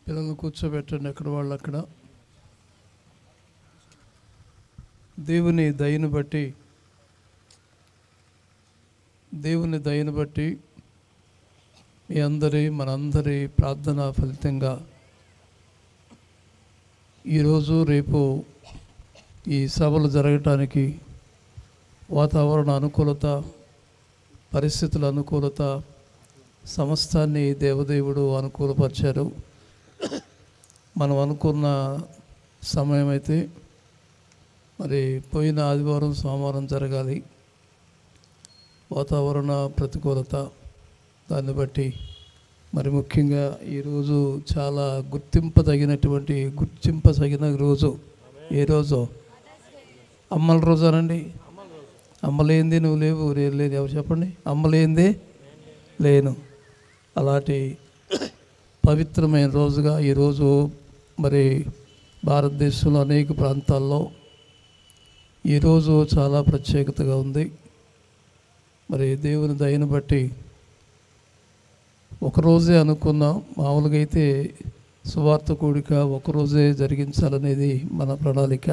పిల్లలు కూర్చోబెట్టండి ఎక్కడ వాళ్ళు అక్కడ. దేవుని దయను బట్టి మీ మనందరి ప్రార్థన ఫలితంగా ఈరోజు రేపు ఈ సభలు జరగటానికి వాతావరణ అనుకూలత, పరిస్థితుల అనుకూలత, సమస్తాన్ని దేవదేవుడు అనుకూలపరిచారు. మనం అనుకున్న సమయం అయితే మరి పోయిన ఆదివారం సోమవారం జరగాలి. వాతావరణ ప్రతికూలత దాన్ని బట్టి మరి ముఖ్యంగా ఈరోజు చాలా గుర్తింపదగిన రోజు. ఏ రోజు? అమ్మల రోజానండి. అమ్మలేంది నువ్వు లేవు, లేదు ఎవరు చెప్పండి. అమ్మలేంది లేను. అలాంటి పవిత్రమైన రోజుగా ఈరోజు మరి భారతదేశంలో అనేక ప్రాంతాల్లో ఈరోజు చాలా ప్రత్యేకతగా ఉంది. మరి దేవుని దయను బట్టి ఒకరోజే అనుకున్నాం. మామూలుగా అయితే సువార్త కూడిక ఒకరోజే జరిగించాలనేది మన ప్రణాళిక.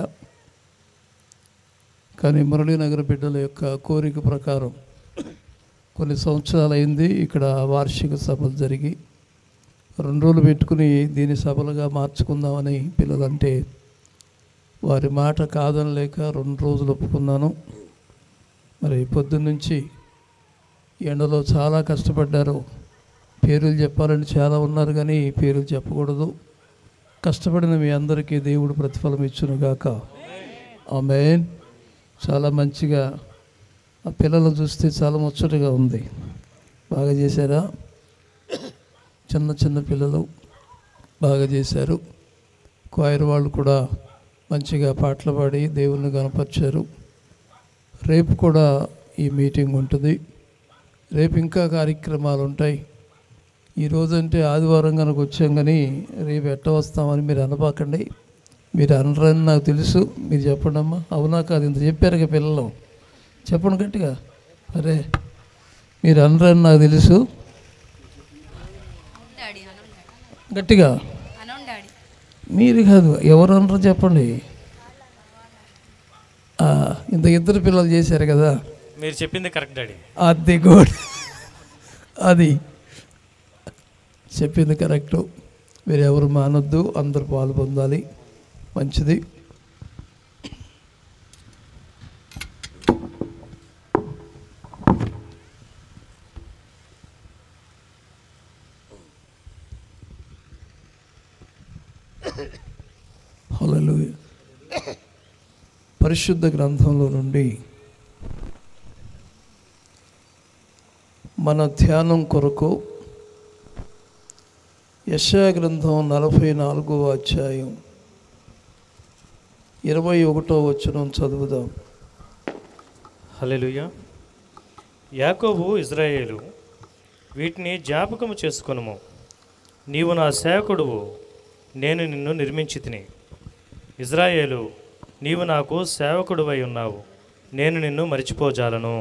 కానీ మురళీనగర్ బిడ్డల యొక్క కోరిక ప్రకారం కొన్ని సంవత్సరాలు అయింది ఇక్కడ వార్షిక సభలు జరిగి 2 రోజులు పెట్టుకుని దీని సభలుగా మార్చుకుందామని పిల్లలంటే వారి మాట కాదనలేక 2 రోజులు ఒప్పుకున్నాను. మరి పొద్దున్నుంచి ఎండలో చాలా కష్టపడ్డారు. పేర్లు చెప్పాలని చాలా ఉన్నారు కానీ పేర్లు చెప్పకూడదు. కష్టపడిన మీ అందరికీ దేవుడు ప్రతిఫలం ఇచ్చునుగాక. ఆమేన్. చాలా మంచిగా ఆ పిల్లలను చూస్తే చాలా ముచ్చటగా ఉంది. బాగా చేశారా? చిన్న పిల్లలు బాగా చేశారు. క్వైర్ వాళ్ళు కూడా మంచిగా పాటలు పాడి దేవుని కనపరిచారు. రేపు కూడా ఈ మీటింగ్ ఉంటుంది. రేపు ఇంకా కార్యక్రమాలు ఉంటాయి. ఈరోజంటే ఆదివారం కనుక వచ్చాం కానీ రేపు ఎట్ట వస్తామని మీరు అనబాకండి. మీరు అనరని నాకు తెలుసు. మీరు చెప్పండి అమ్మా. అవునా కాదు? ఇంత చెప్పారుగా పిల్లలు, చెప్పండి గట్టిగా. అరే మీరు అనరని నాకు తెలుసు. గట్టిగా మీరు కాదు, ఎవరు అనరు చెప్పండి. ఇంత ఇద్దరు పిల్లలు చేశారు కదా, మీరు చెప్పింది కరెక్ట్ డాడీ. అది గుడ్, అది చెప్పింది కరెక్టు. మీరు ఎవరు మానొద్దు, అందరు పాలు పొందాలి. మంచిది. హల్లెలూయా. పరిశుద్ధ గ్రంథంలో నుండి మన ధ్యానం కొరకు యెషయా గ్రంథం 44వ అధ్యాయం 21వ వచనం చదువుదాం. హల్లెలూయా. యాకోబు, ఇజ్రాయేలు, వీటిని జ్ఞాపకము చేసుకొనుము. నీవు నా సేవకుడువు, నేను నిన్ను నిర్మించితిని. ఇజ్రాయేలు, నీవు నాకు సేవకుడువై ఉన్నావు, నేను నిన్ను మరిచిపోజాలను.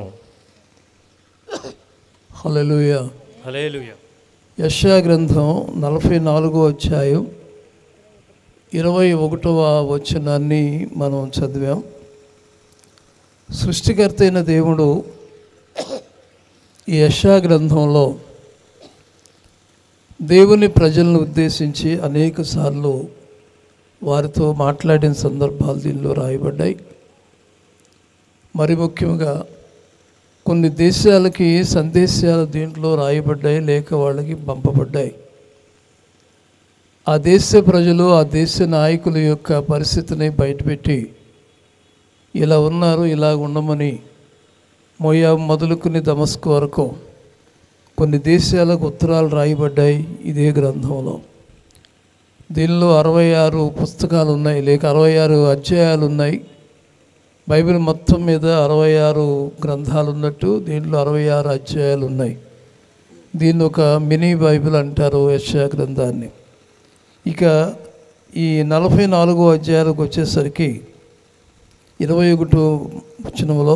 హల్లెలూయా. హల్లెలూయా. యెషయా గ్రంథం 44వ అధ్యాయం 21వ వచనాన్ని మనం చదివాం. సృష్టికర్త అయిన దేవుడు ఈ యెషయా గ్రంథంలో దేవుని ప్రజలను ఉద్దేశించి అనేక సార్లు వారితో మాట్లాడిన సందర్భాలు దీనిలో రాయబడ్డాయి. మరి ముఖ్యంగా కొన్ని దేశాలకి సందేశాలు దీంట్లో రాయబడ్డాయి, లేక వాళ్ళకి పంపబడ్డాయి. ఆ దేశ ప్రజలు, ఆ దేశ నాయకుల యొక్క పరిస్థితిని బయటపెట్టి ఇలా ఉన్నారు, ఇలా ఉండమని మోయాబు మొదలుకుని దమస్కు వరకు కొన్ని దేశాలకు ఉత్తరాలు రాయబడ్డాయి ఇదే గ్రంథంలో. దీనిలో 66 పుస్తకాలు ఉన్నాయి, లేక 66 అధ్యాయాలు ఉన్నాయి. బైబిల్ మొత్తం మీద 66 గ్రంథాలు ఉన్నట్టు దీంట్లో 66 అధ్యాయాలు ఉన్నాయి. దీన్ని ఒక మినీ బైబిల్ అంటారు యెషయా గ్రంథాన్ని. ఇక ఈ 44వ అధ్యాయాలకు వచ్చేసరికి 21వ వచనంలో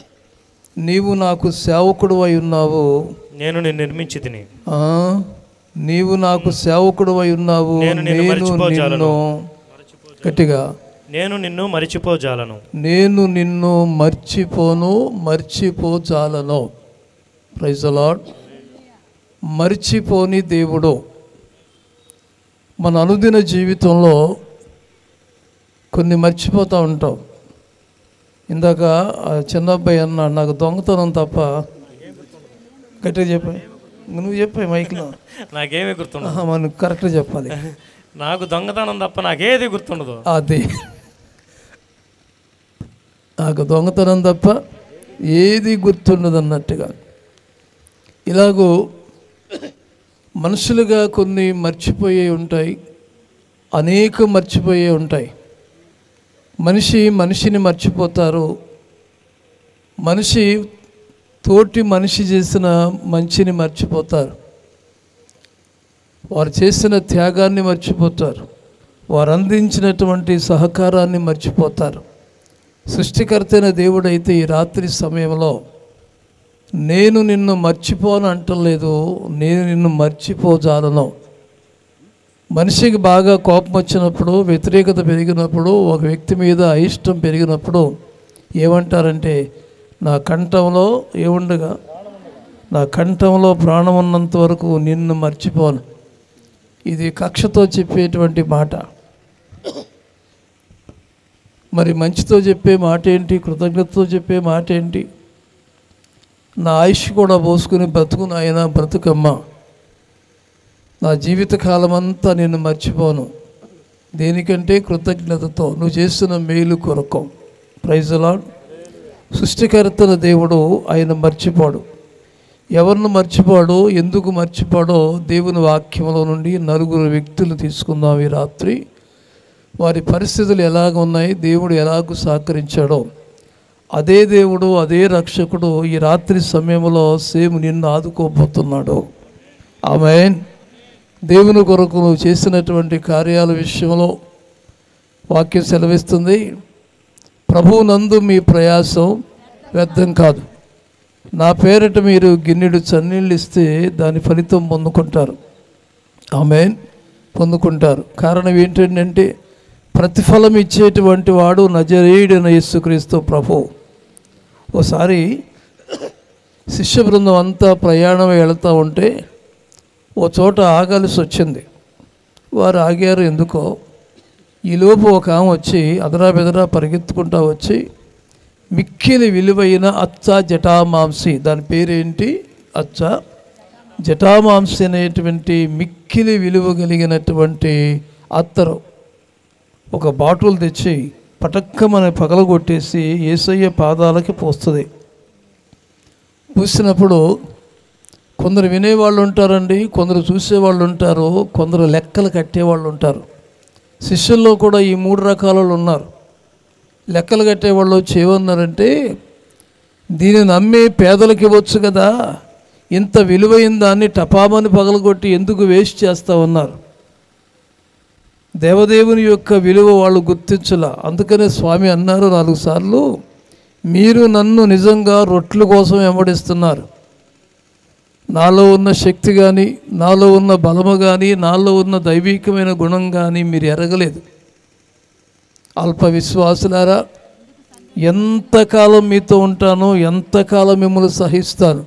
నీవు నాకు సేవకుడు అయి ఉన్నావు, నేను నిన్ను నిర్మించితిని. నీవు నాకు సేవకుడవై ఉన్నావు, నేను నిన్ను నేను మరిచిపోజాలను. నిన్ను గట్టిగా నేను నిన్ను మరిచిపోజాలను. నేను నిన్ను మర్చిపోజాలను. Praise the Lord. మర్చిపోని దేవుడు. మన అనుదిన జీవితంలో కొన్ని మర్చిపోతూ ఉంటాం. ఇందాక ఆ చిన్న అబ్బాయి అన్నాడు, నాకు దొంగతనం తప్ప. గట్టిగా చెప్పాయి, నువ్వు చెప్పాయి మైక్లో. నాకేమీ గుర్తుండదు. మనం కరెక్ట్గా చెప్పాలి. నాకు దొంగతనం తప్ప నాకేది గుర్తుండదు. అది నాకు దొంగతనం తప్ప ఏది గుర్తుండదు అన్నట్టుగా. ఇలాగూ మనుషులుగా కొన్ని మర్చిపోయే ఉంటాయి, అనేక మర్చిపోయే ఉంటాయి. మనిషిని మర్చిపోతారు. తోటి మనిషి చేసిన మంచిని మర్చిపోతారు. వారు చేసిన త్యాగాన్ని మర్చిపోతారు. వారు అందించినటువంటి సహకారాన్ని మర్చిపోతారు. సృష్టికర్తైన దేవుడైతే ఈ రాత్రి సమయంలో నేను నిన్ను మర్చిపోను అంటలేదు, నేను నిన్ను మర్చిపోజాలను. మనిషికి బాగా కోపం వచ్చినప్పుడు, వ్యతిరేకత పెరిగినప్పుడు, ఒక వ్యక్తి మీద అయిష్టం పెరిగినప్పుడు ఏమంటారంటే, నా కంఠంలో ఏముండగా నా కంఠంలో ప్రాణం ఉన్నంత వరకు నిన్ను మర్చిపోను. ఇది కక్షతో చెప్పేటువంటి మాట. మరి మంచితో చెప్పే మాట ఏంటి? కృతజ్ఞతతో చెప్పే మాట ఏంటి? నా ఆయుష్ కూడా పోసుకుని బ్రతుకును ఆయన బ్రతుకమ్మ, నా జీవితకాలం అంతా నిన్ను మర్చిపోను. దేనికంటే కృతజ్ఞతతో, నువ్వు చేస్తున్న మేలు కొరకు. Praise the lord. సృష్టికర్తల దేవుడు ఆయన మర్చిపోడు. ఎవరిని మర్చిపోడో, ఎందుకు మర్చిపోడో దేవుని వాక్యంలో నుండి నలుగురు వ్యక్తులు తీసుకుందాం ఈ రాత్రి. వారి పరిస్థితులు ఎలాగ ఉన్నాయి, దేవుడు ఎలాగూ సహకరించాడో, అదే దేవుడు, అదే రక్షకుడు ఈ రాత్రి సమయంలో సేమ్ నిన్ను ఆదుకోబోతున్నాడు. ఆమేన్. దేవుని కొరకు నువ్వు చేసినటువంటి కార్యాల విషయంలో వాక్యం సెలవిస్తుంది, ప్రభువునందు మీ ప్రయాసం వ్యర్థం కాదు. నా పేరిట మీరు గిన్నెడు చన్నీళ్ళు ఇస్తే దాని ఫలితం పొందుకుంటారు. ఆమేన్. పొందుకుంటారు. కారణం ఏంటంటే ప్రతిఫలం ఇచ్చేటువంటి వాడు నజరేయుడైన యేసుక్రీస్తు ప్రభు. ఓసారి శిష్య బృందం అంతా ప్రయాణం వెళుతూ ఉంటే ఓ చోట ఆగాల్సి వచ్చింది. వారు ఆగారు. ఎందుకో ఈలోపు ఒక ఆమె వచ్చి అదరా బెదరా పరిగెత్తుకుంటూ వచ్చి మిక్కిలి విలువైన అచ్చ జటామాంసి, దాని పేరేంటి? అచ్చ జటామాంసి అనేటువంటి మిక్కిలి విలువ కలిగినటువంటి అత్తరు ఒక బాటిల్ తెచ్చి పటక్కమని పగలగొట్టేసి యేసయ్య పాదాలకి పోస్తుంది. పూసినప్పుడు కొందరు వినేవాళ్ళు ఉంటారండి, కొందరు చూసేవాళ్ళు ఉంటారు, కొందరు లెక్కలు కట్టేవాళ్ళు ఉంటారు. శిష్యుల్లో కూడా ఈ 3 రకాల ఉన్నారు. లెక్కలు కట్టేవాళ్ళు వచ్చి ఏమన్నారంటే, దీనిని నమ్మి పేదలకు ఇవ్వచ్చు కదా, ఇంత విలువైన దాన్ని టపామని పగలగొట్టి ఎందుకు వేస్ట్ చేస్తామన్నారు. దేవదేవుని యొక్క విలువ వాళ్ళు గుర్తించలా. అందుకనే స్వామి అన్నారు 4 సార్లు, మీరు నన్ను నిజంగా రొట్టెల కోసం వెంబడిస్తున్నారు. నాలో ఉన్న శక్తి కానీ, నాలో ఉన్న బలము కానీ, నాలో ఉన్న దైవికమైన గుణం కానీ మీరు ఎరగలేదు. అల్ప విశ్వాసులారా, ఎంతకాలం మీతో ఉంటానో, ఎంతకాలం మిమ్మల్ని సహిస్తాను.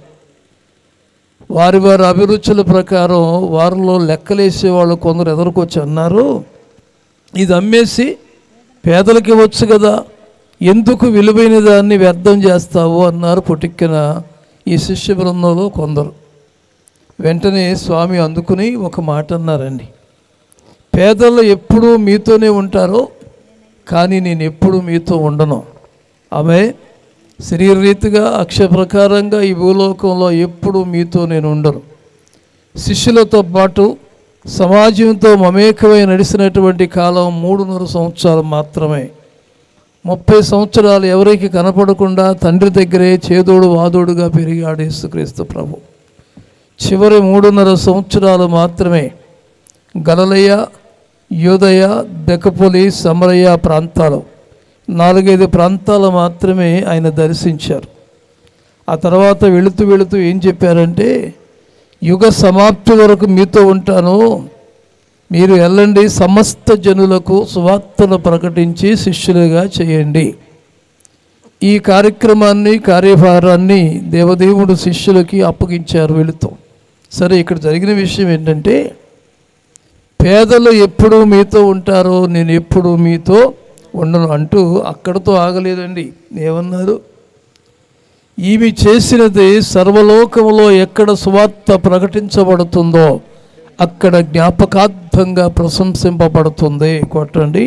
వారి అభిరుచుల ప్రకారం వారిలో లెక్కలేసేవాళ్ళు కొందరు ఎదురుకొచ్చి అన్నారు, ఇది అమ్మేసి పేదలకు ఇవ్వచ్చు కదా, ఎందుకు విలువైన దాన్ని వ్యర్థం చేస్తావు అన్నారు పుటిక్కిన ఈ శిష్య బృందంలో కొందరు. వెంటనే స్వామి అందుకుని ఒక మాట అన్నారండి, పేదలు ఎప్పుడూ మీతోనే ఉంటారో కానీ నేను ఎప్పుడు మీతో ఉండను. ఆమె శరీరరీతిగా అక్షర ప్రకారంగా ఈ భూలోకంలో ఎప్పుడు మీతో నేను ఉండను. శిష్యులతో పాటు సమాజంతో మమేకమై నడిచినటువంటి కాలం 3.5 సంవత్సరాలు మాత్రమే. 30 సంవత్సరాలు ఎవరికి కనపడకుండా తండ్రి దగ్గరే చేదోడు వాదోడుగా పెరిగాడు యేసుక్రీస్తు ప్రభు. చివరి 3.5 సంవత్సరాలు మాత్రమే గలిలయ, యూదయ, దెకపొలి, సమరయ ప్రాంతాలు 4-5 ప్రాంతాలు మాత్రమే ఆయన దర్శించారు. ఆ తర్వాత వెళుతూ ఏం చెప్పారంటే, యుగ సమాప్తి వరకు మీతో ఉంటాను. మీరు వెళ్ళండి, సమస్త జనులకు సువార్తను ప్రకటించి శిష్యులుగా చేయండి. ఈ కార్యక్రమాన్ని, కార్యభారాన్ని దేవదేవుడు శిష్యులకి అప్పగించారు వెళుతూ. సరే, ఇక్కడ జరిగిన విషయం ఏంటంటే, పేదలు ఎప్పుడు మీతో ఉంటారో నేను ఎప్పుడు మీతో ఉండను అంటూ అక్కడితో ఆగలేదండి. ఏమన్నారు? ఈమె చేసినది సర్వలోకములో ఎక్కడ సువార్త ప్రకటించబడుతుందో అక్కడ జ్ఞాపకార్థంగా ప్రశంసింపబడుతుంది. కొట్టండి.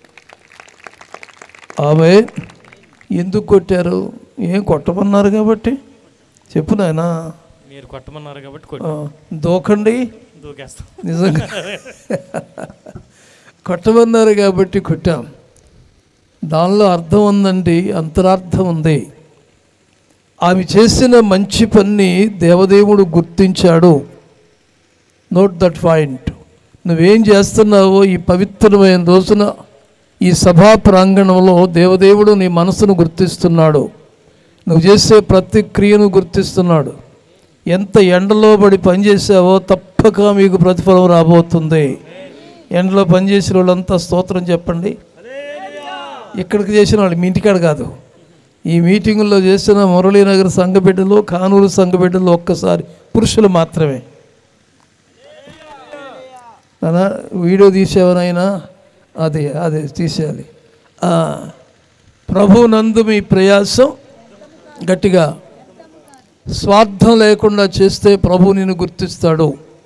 ఆమె ఎందుకు కొట్టారు? ఏం కొట్టమన్నారు కాబట్టి చెప్పు నాయనా. మీరు కొట్టమన్నారు కాబట్టి దూకండి. దూకేస్తాం. నిజంగా కొట్టమన్నారు కాబట్టి కొట్టాం. దానిలో అర్థం ఉందండి, అంతరార్థం ఉంది. ఆమె చేసిన మంచి పని దేవదేవుడు గుర్తించాడు. Note that point. నువ్వేం చేస్తున్నావో ఈ పవిత్రమైన రోజున ఈ సభా ప్రాంగణంలో దేవదేవుడు నీ మనసును గుర్తిస్తున్నాడు. నువ్వు చేసే ప్రతి క్రియను గుర్తిస్తున్నాడు. ఎంత ఎండలో పడి పనిచేసావో తప్పక మీకు ప్రతిఫలం రాబోతుంది. ఎండలో పనిచేసిన వాళ్ళంతా స్తోత్రం చెప్పండి. ఇక్కడికి చేసిన వాళ్ళు, మీ ఇంటికాడ కాదు, ఈ మీటింగుల్లో చేసిన మురళీనగర్ సంఘ బిడ్డలు, కానూరు సంఘ బిడ్డలు ఒక్కసారి పురుషులు మాత్రమే. అనా వీడియో తీసేవనైనా అదే తీసేయాలి. ప్రభు నందు మీ ప్రయాసం గట్టిగా స్వార్థం లేకుండా చేస్తే ప్రభు నిన్ను గుర్తిస్తాడు.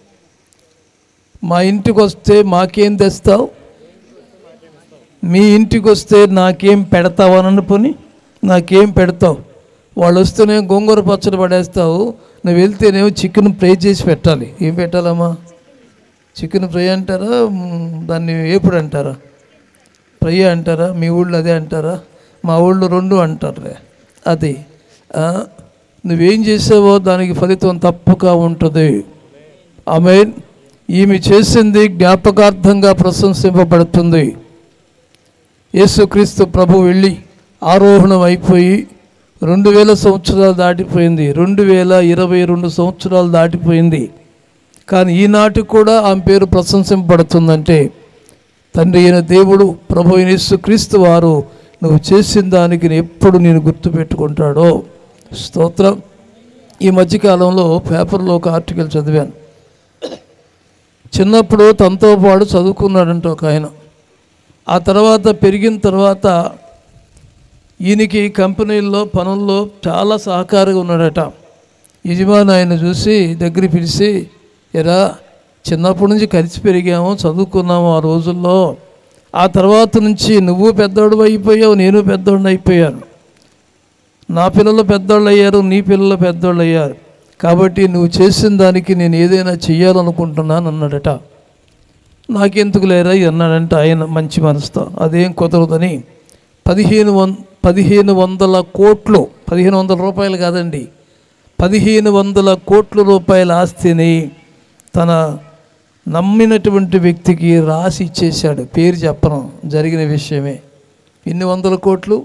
మా ఇంటికి వస్తే మాకేం తెస్తావు, మీ ఇంటికి వస్తే నాకేం పెడతావు అని అనుకుని నాకేం పెడతావు. వాళ్ళు వస్తేనే గోంగూర పచ్చడి పడేస్తావు, నువ్వు వెళ్తేనేమో చికెన్ ఫ్రై చేసి పెట్టాలి. ఏం పెట్టాలమ్మా? చికెన్ ఫ్రై అంటారా, దాన్ని వేపుడు అంటారా, ఫ్రై అంటారా? మీ ఊళ్ళో అదే అంటారా? మా ఊళ్ళో రెండు అంటారులే. అది నువ్వేం చేసావో దానికి ఫలితం తప్పక ఉంటుంది. ఆమేన్. ఈమె చేసింది జ్ఞాపకార్థంగా ప్రశంసింపబడుతుంది. యేసుక్రీస్తు ప్రభు వెళ్ళి ఆరోహణం అయిపోయి 2000 సంవత్సరాలు దాటిపోయింది. 2022 సంవత్సరాలు దాటిపోయింది. కానీ ఈనాటి కూడా ఆమె పేరు ప్రశంసింపబడుతుందంటే తండ్రి అయిన దేవుడు, ప్రభు అయిన యేసుక్రీస్తు వారు నువ్వు చేసిన దానికి ఎప్పుడు నేను గుర్తుపెట్టుకుంటాడో. స్తోత్రం. ఈ మధ్యకాలంలో పేపర్లో ఒక ఆర్టికల్ చదివాను. చిన్నప్పుడు తనతో పాటు చదువుకున్నాడంట ఒక ఆయన. ఆ తర్వాత పెరిగిన తర్వాత ఈయనకి కంపెనీల్లో పనుల్లో చాలా సహకారంగా ఉన్నాడట. యజమాని ఆయన చూసి దగ్గర పిలిచి, ఎరా చిన్నప్పటి నుంచి కలిసి పెరిగాము, చదువుకున్నాము ఆ రోజుల్లో, ఆ తర్వాత నుంచి నువ్వు పెద్దోడు అయిపోయావు, నేను పెద్దోడిని అయిపోయాను, నా పిల్లలు పెద్దోళ్ళు అయ్యారు, నీ పిల్లలు పెద్దోళ్ళు అయ్యారు, కాబట్టి నువ్వు చేసిన దానికి నేను ఏదైనా చెయ్యాలనుకుంటున్నాను అన్నాడట. నాకెందుకు లేరా అన్నాడంట ఆయన మంచి మనసుతో. అదేం కుదరదని 1500 కోట్లు, 1500 రూపాయలు కాదండి, 1500 కోట్ల రూపాయల ఆస్తిని తన నమ్మినటువంటి వ్యక్తికి రాసి ఇచ్చేశాడు. పేరు చెప్పను, జరిగిన విషయమే. ఎన్ని వందల కోట్లు?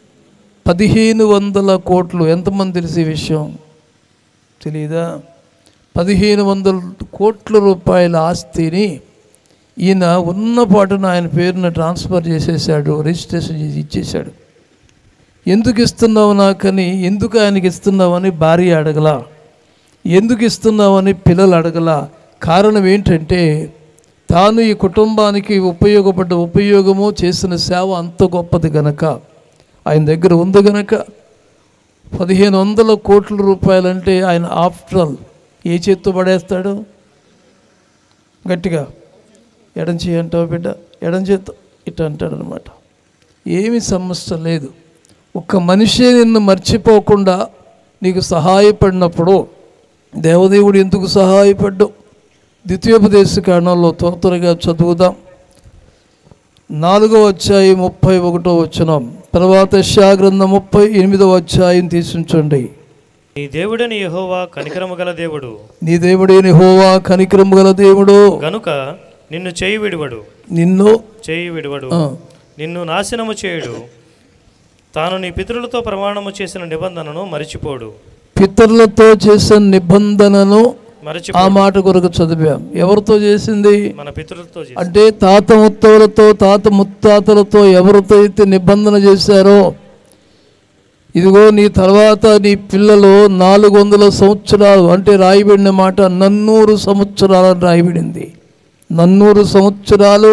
1500 కోట్లు. ఎంతమంది తెలిసి విషయం తెలీదా? 1500 కోట్ల రూపాయల ఆస్తిని ఈయన ఉన్నపాటున ఆయన పేరున ట్రాన్స్ఫర్ చేసేసాడు, రిజిస్ట్రేషన్ చేసి ఇచ్చేశాడు. ఎందుకు ఇస్తున్నావు నాకని, ఎందుకు ఆయనకి ఇస్తున్నావని భార్య అడగల, ఎందుకు ఇస్తున్నావని పిల్లలు అడగల. కారణం ఏంటంటే తాను ఈ కుటుంబానికి ఉపయోగము చేసిన సేవ అంత గొప్పది గనక, ఆయన దగ్గర ఉంది గనక 1500 కోట్ల రూపాయలంటే ఆయన ఆఫ్టర్ ఆల్ ఏ చేత్తో పడేస్తాడు? గట్టిగా ఎడం చేయి అంటావు బిడ్డ, ఎడం చేత్తో ఇట్లా అంటాడు అనమాట. ఏమీ సమస్య లేదు. ఒక్క మనిషి నిన్ను మర్చిపోకుండా నీకు సహాయపడినప్పుడు దేవదేవుడు ఎందుకు సహాయపడ్డావు? ద్వితీయోపదేశ కాండంలో త్వరగా చదువుదాం. 4వ అధ్యాయం 31వ వచనం. తర్వాత యెషయా గ్రంథం 38వ అధ్యాయం తీసుంచండి. నీ దేవుడైన యెహోవా కనికరము గల దేవుడు, నీ దేవుడైన యెహోవా కనికరము గల దేవుడు గనుక నిన్ను చేయి విడువడు, నిన్ను నాశనము చేయుడు. తాను నీ పితరులతో ప్రమాణము చేసిన నిబంధనను మరిచిపోడు. పితరులతో చేసిన నిబంధనను ఆ మాట కొరకు చదివాం. ఎవరితో చేసింది? మన పితరులతో. అంటే తాత ముత్తవులతో, తాత ముత్తాతలతో ఎవరితో అయితే నిబంధన చేశారో, ఇదిగో నీ తర్వాత నీ పిల్లలు 400 సంవత్సరాలు, అంటే రాయబడిన మాట 400 సంవత్సరాలు అని రాయబడింది. 400 సంవత్సరాలు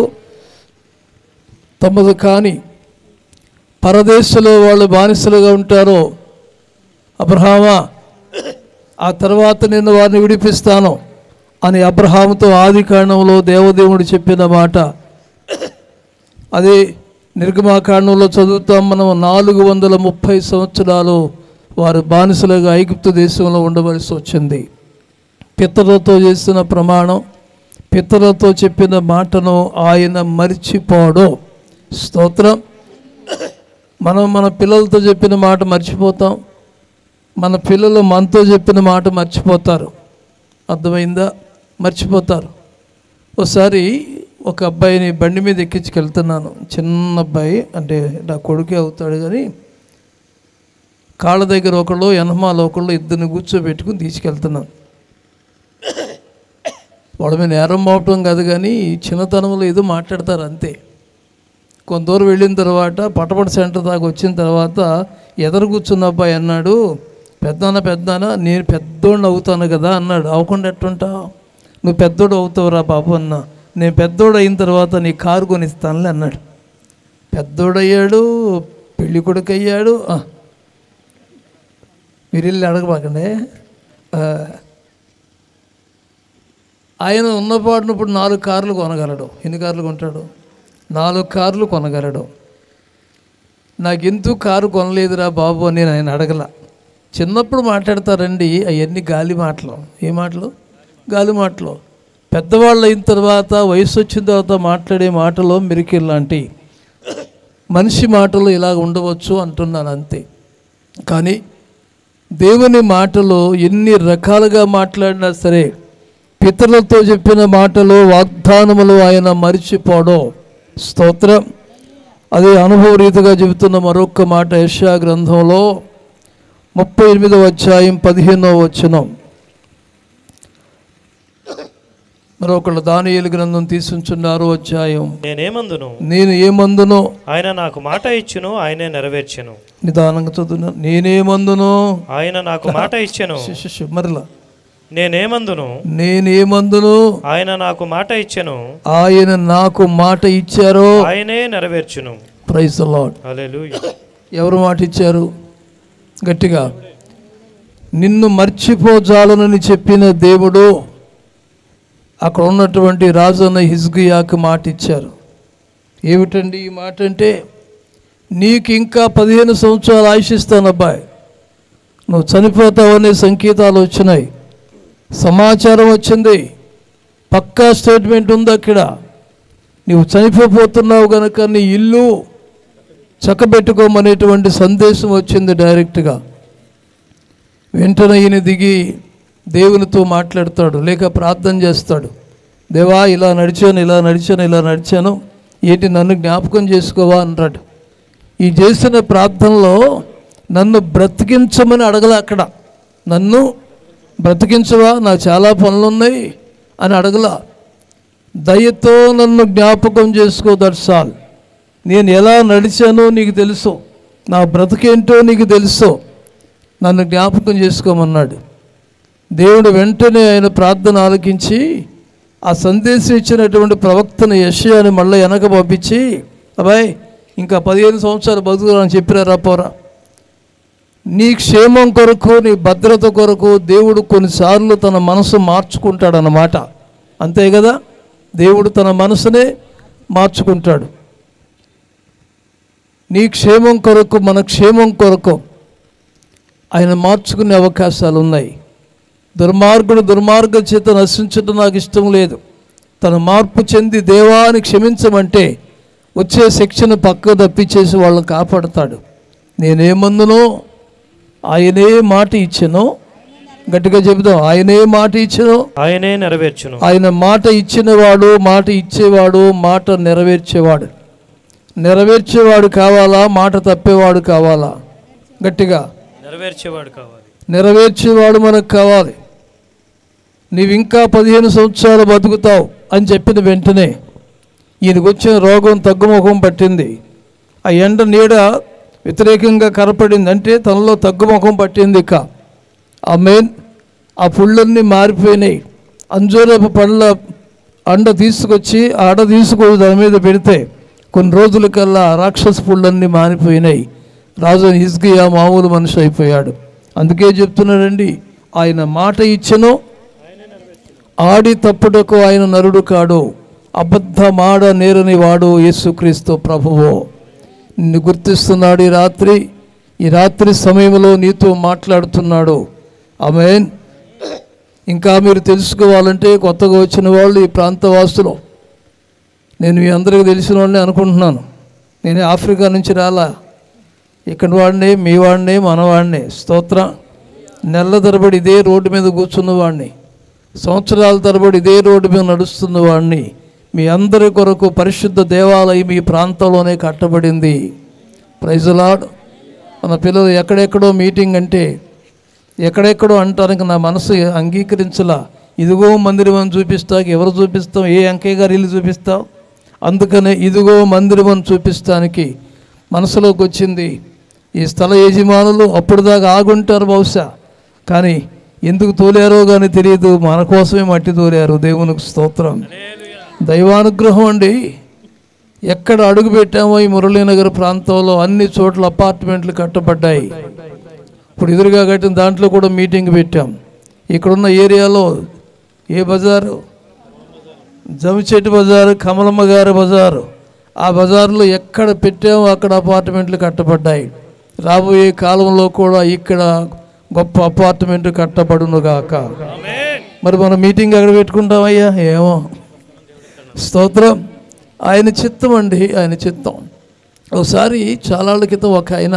తమదు కాని పరదేశంలో వాళ్ళు బానిసలుగా ఉంటారో, అబ్రహామా ఆ తర్వాత నేను వారిని విడిపిస్తాను అని అబ్రహాముతో ఆది కాండంలో దేవదేవుడు చెప్పిన మాట. అదే నిర్గమాకాండంలో చదువుతాం మనం. 430 సంవత్సరాలు వారు బానిసలుగా ఐగుప్తు దేశంలో ఉండవలసి వచ్చింది. పితరులతో చేసిన ప్రమాణం, పితరులతో చెప్పిన మాటను ఆయన మర్చిపోడు. స్తోత్రం. మనం మన పిల్లలతో చెప్పిన మాట మర్చిపోతాం, మన పిల్లలు మనతో చెప్పిన మాట మర్చిపోతారు. అర్థమైందా? మర్చిపోతారు. ఒకసారి ఒక అబ్బాయిని బండి మీద ఎక్కించుకెళ్తున్నాను. చిన్న అబ్బాయి, అంటే నా కొడుకే అవుతాడు, కానీ కాళ్ళ దగ్గర ఒకళ్ళు, ఎనమాల ఒకళ్ళు, ఇద్దరిని కూర్చోబెట్టుకుని తీసుకెళ్తున్నాను. వాళ్ళ మీద నేరం మోపటం కాదు, కానీ చిన్నతనంలో ఏదో మాట్లాడతారు అంతే. కొంత దూరం వెళ్ళిన తర్వాత పటపట సెంటర్ దాకా వచ్చిన తర్వాత ఎదురు కూర్చున్న అబ్బాయి అన్నాడు, పెద్దనా నేను పెద్దోడిని అవుతాను కదా అన్నాడు. అవ్వకుండా ఎట్టుంటావు? నువ్వు పెద్దోడు అవుతావురా బాబు అన్నా. నేను పెద్దోడు అయిన తర్వాత నీ కారు కొనిస్తానులే అన్నాడు. పెద్దోడయ్యాడు, పెళ్ళి కొడుకు అయ్యాడు. మీరు వెళ్ళి అడగబాకండి. ఆయన ఉన్నప్పుడు 4 కార్లు కొనగలడు. ఎన్ని కార్లు కొంటాడు? 4 కార్లు కొనగలడు. నాకెందుకు కారు కొనలేదురా బాబు అని నేను ఆయన అడగల. చిన్నప్పుడు మాట్లాడతారండి అవన్నీ గాలి మాటలు. ఏ మాటలు? గాలి మాటలు. పెద్దవాళ్ళు అయిన తర్వాత, వయసు వచ్చిన తర్వాత మాట్లాడే మాటలు మిరికిల్ లాంటి మనిషి మాటలు ఇలా ఉండవచ్చు అంటున్నాను అంతే. కానీ దేవుని మాటలు ఎన్ని రకాలుగా మాట్లాడినా సరే, పితరులతో చెప్పిన మాటలు, వాగ్దానములు ఆయన మరిచిపోవడం. స్తోత్రం. అదే అనుభవ రీతిగా చెబుతున్న మరొక మాట యెషయా గ్రంథంలో 38వ అధ్యాయం 15వ వచనం. మరొకళ్ళు దానియేలు గ్రంథం తీసుంచున్నారు అధ్యాయం. నేను ఏమందును ఆయన నాకు మాట ఇచ్చును, ఆయనే నెరవేర్చెను. నిదానంగా చదువు. నేనేమందును ఆయన నాకు మాట ఇచ్చెను. మరలా నేనేమందును ఆయన నాకు మాట ఇచ్చెను, ఆయన నాకు మాట ఇచ్చారో ఆయనే నెరవేర్చును. Praise the Lord. హల్లెలూయా. ఎవరు మాట ఇచ్చారు? గట్టిగా. నిన్ను మర్చిపోజాలనని చెప్పిన దేవుడు అక్కడ ఉన్నటువంటి రాజన్న హిజ్కియాకు మాట ఇచ్చారు. ఏమిటండి ఈ మాట అంటే, నీకు ఇంకా 15 సంవత్సరాలు ఆయుషిస్తాను అబ్బాయి, నువ్వు చనిపోతావనే సంకేతాలు వచ్చినాయి, సమాచారం వచ్చింది, పక్కా స్టేట్మెంట్ ఉంది అక్కడ. నువ్వు చనిపోతున్నావు కనుక నీ ఇల్లు చక్కబెట్టుకోమనేటువంటి సందేశం వచ్చింది డైరెక్ట్గా. వెంటనే ఈయన దిగి దేవునితో మాట్లాడతాడు, లేక ప్రార్థన చేస్తాడు. దేవా, ఇలా నడిచాను, ఏంటి నన్ను జ్ఞాపకం చేసుకోవా అంటాడు. ఈ చేసిన ప్రార్థనలో నన్ను బ్రతికించమని అడగల. అక్కడ నన్ను బ్రతికించవా, నాకు చాలా పనులున్నాయి అని అడగల. దయతో నన్ను జ్ఞాపకం చేసుకో, దర్శాల్. నేను ఎలా నడిచానో నీకు తెలుసు, నా బ్రతికేంటో నీకు తెలుసు, నన్ను జ్ఞాపకం చేసుకోమన్నాడు. దేవుడు వెంటనే ఆయన ప్రార్థన ఆలకించి ఆ సందేశం ఇచ్చినటువంటి ప్రవక్తను యెషయాని మళ్ళీ వెనక పంపించి, అబ్బాయి ఇంకా 15 సంవత్సరాలు బతుకులని చెప్పిరారా పోరా. నీ క్షేమం కొరకు, నీ భద్రత కొరకు దేవుడు కొన్నిసార్లు తన మనసు మార్చుకుంటాడన్నమాట. అంతే కదా, దేవుడు తన మనసునే మార్చుకుంటాడు. నీ క్షేమం కొరకు, మన క్షేమం కొరకు ఆయన మార్చుకునే అవకాశాలు ఉన్నాయి. దుర్మార్గుడు దుర్మార్గం చేత నశించడం నాకు ఇష్టం లేదు. తన మార్పు చెంది దేవాన్ని క్షమించమంటే వచ్చే శిక్షను పక్క తప్పించేసి వాళ్ళని కాపాడతాడు. నేనేమందునో ఆయనే మాట ఇచ్చెను. గట్టిగా చెబుదాం, ఆయనే మాట ఇచ్చెను, ఆయనే నెరవేర్చును. ఆయన మాట ఇచ్చినవాడు, మాట ఇచ్చేవాడు, మాట నెరవేర్చేవాడు. నెరవేర్చేవాడు కావాలా, మాట తప్పేవాడు కావాలా? గట్టిగా నెరవేర్చేవాడు కావాలి. నెరవేర్చేవాడు మనకు కావాలి. నీవు ఇంకా 15 సంవత్సరాలు బతుకుతావు అని చెప్పిన వెంటనే ఈయనకు వచ్చిన రోగం తగ్గుముఖం పట్టింది. ఆ ఎండ నీడ వ్యతిరేకంగా కనపడింది, అంటే తనలో తగ్గుముఖం పట్టింది. ఇక ఆమేన్. ఆ పుళ్ళన్నీ మారిపోయినాయి. అంజూరపు పండ్ల అండ తీసుకొచ్చి ఆడ తీసుకొని దాని మీద పెడితే కొన్ని రోజుల కల్లా రాక్షస పుళ్ళన్నీ మారిపోయినాయి. రాజు హిజ్కియా మామూలు మనిషి అయిపోయాడు. అందుకే చెప్తున్నాడండి, ఆయన మాట ఇచ్చెను ఆడి తప్పుటకు ఆయన నరుడు కాడు, అబద్ధమాడ నేరని వాడు యేసుక్రీస్తు ప్రభువు. నిన్ను గుర్తిస్తున్నాడు. ఈ రాత్రి సమయంలో నీతో మాట్లాడుతున్నాడు. ఆమేన్. ఇంకా మీరు తెలుసుకోవాలంటే కొత్తగా వచ్చిన వాళ్ళు ఈ ప్రాంతవాసులు, నేను మీ అందరికీ తెలిసిన వాళ్ళని అనుకుంటున్నాను. నేను ఆఫ్రికా నుంచి రాలా, ఇక్కడ వాడిని, మీ వాడిని, మనవాడిని. స్తోత్రం. నెలల తరబడి ఇదే రోడ్డు మీద కూర్చున్న వాడిని, సంవత్సరాల తరబడి ఇదే రోడ్డు మీద నడుస్తున్న వాడిని. మీ అందరి కొరకు పరిశుద్ధ దేవాలయం ఈ ప్రాంతంలోనే కట్టబడింది. Praise the lord. మన పిల్లలు ఎక్కడెక్కడో మీటింగ్ అంటే ఎక్కడెక్కడో అంటానికి నా మనసు అంగీకరించలా. ఇదిగో మందిరం అని చూపిస్తాక ఎవరు చూపిస్తాం? ఏ అంకయ్య గారు ఇల్లు చూపిస్తావు? అందుకనే ఇదిగో మందిరం అని చూపిస్తానికి మనసులోకి వచ్చింది. ఈ స్థల యజమానులు అప్పుడు దాకా ఆగుంటారు బహుశా, కానీ ఎందుకు తోలారో కానీ తెలియదు, మన కోసమే మట్టి తోలారు. దేవునికి స్తోత్రం. దైవానుగ్రహం అండి. ఎక్కడ అడుగు పెట్టామో ఈ మురళీనగర్ ప్రాంతంలో అన్ని చోట్ల అపార్ట్మెంట్లు కట్టబడ్డాయి. ఇప్పుడు ఎదురుగా కట్టిన దాంట్లో కూడా మీటింగ్ పెట్టాం. ఇక్కడున్న ఏరియాలో ఏ బజారు? జమిచెట్టు బజారు, కమలమ్మ గారి బజారు. ఆ బజార్లో ఎక్కడ పెట్టామో అక్కడ అపార్ట్మెంట్లు కట్టబడ్డాయి. రాబోయే కాలంలో కూడా ఇక్కడ గొప్ప అపార్ట్మెంట్ కట్టబడునుగాక. మరి మనం మీటింగ్ ఎక్కడ పెట్టుకుంటామయ్యా? ఏమో. స్తోత్రం. ఆయన చిత్తం అండి, ఆయన చిత్తం. ఒకసారి చాలా క్రితం ఒక ఆయన,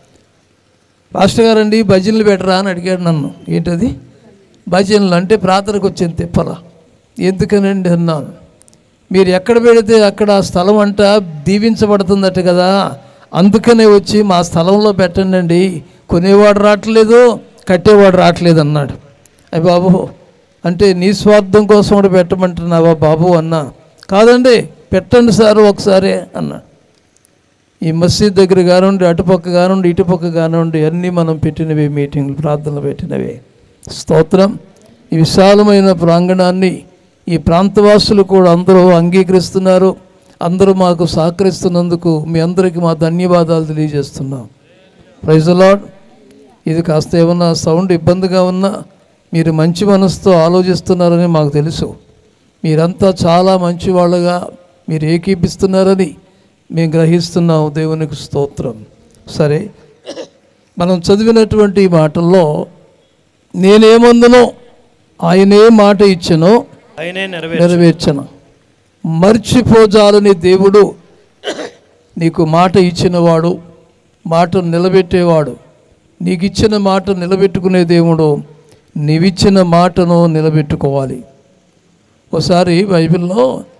పాస్టర్ గారండి భజనలు పెట్టరా అని అడిగాడు నన్ను. ఏంటది భజనలు అంటే? ప్రార్థనకు వచ్చింది తిప్పల. ఎందుకనండి అన్నాను. మీరు ఎక్కడ పెడితే అక్కడ ఆ స్థలం అంట దీవించబడుతుందట కదా, అందుకనే వచ్చి మా స్థలంలో పెట్టండి అండి, కొనేవాడు రావట్లేదు, కట్టేవాడు రావట్లేదు అన్నాడు. అయ్య బాబు, అంటే నీ స్వార్థం కోసం కూడా పెట్టమంటున్నావా బాబు అన్నా. కాదండి పెట్టండి సార్ ఒకసారి అన్నా. ఈ మసీద్ దగ్గర కానివ్వండి, అటుపక్క కానివ్వండి, ఇటుపక్క కానివ్వండి, అన్నీ మనం పెట్టినవి మీటింగ్లు, ప్రార్థనలు పెట్టినవి. స్తోత్రం. ఈ విశాలమైన ప్రాంగణాన్ని ఈ ప్రాంతవాసులు కూడా అందరూ అంగీకరిస్తున్నారు. అందరూ మాకు సహకరిస్తున్నందుకు మీ అందరికీ మా ధన్యవాదాలు తెలియజేస్తున్నాం. Praise the Lord. ఇది కాస్త ఏమన్నా సౌండ్ ఇబ్బందిగా ఉన్నా మీరు మంచి మనసుతో ఆలోచిస్తున్నారని మాకు తెలుసు. మీరంతా చాలా మంచి వాళ్ళగా మీరు ఏకీపిస్తున్నారని మేము గ్రహిస్తున్నాం. దేవునికి స్తోత్రం. సరే, మనం చదివినటువంటి మాటల్లో నేనేమందునో ఆయనే మాట ఇచ్చనో ఆయనే నెరవేర్చను. మర్చిపోజాలని దేవుడు నీకు మాట ఇచ్చినవాడు, మాట నిలబెట్టేవాడు. నీకు ఇచ్చిన మాట నిలబెట్టుకునే దేవుడు నీవిచ్చిన మాటను నిలబెట్టుకోవాలి. ఒకసారి బైబిల్లో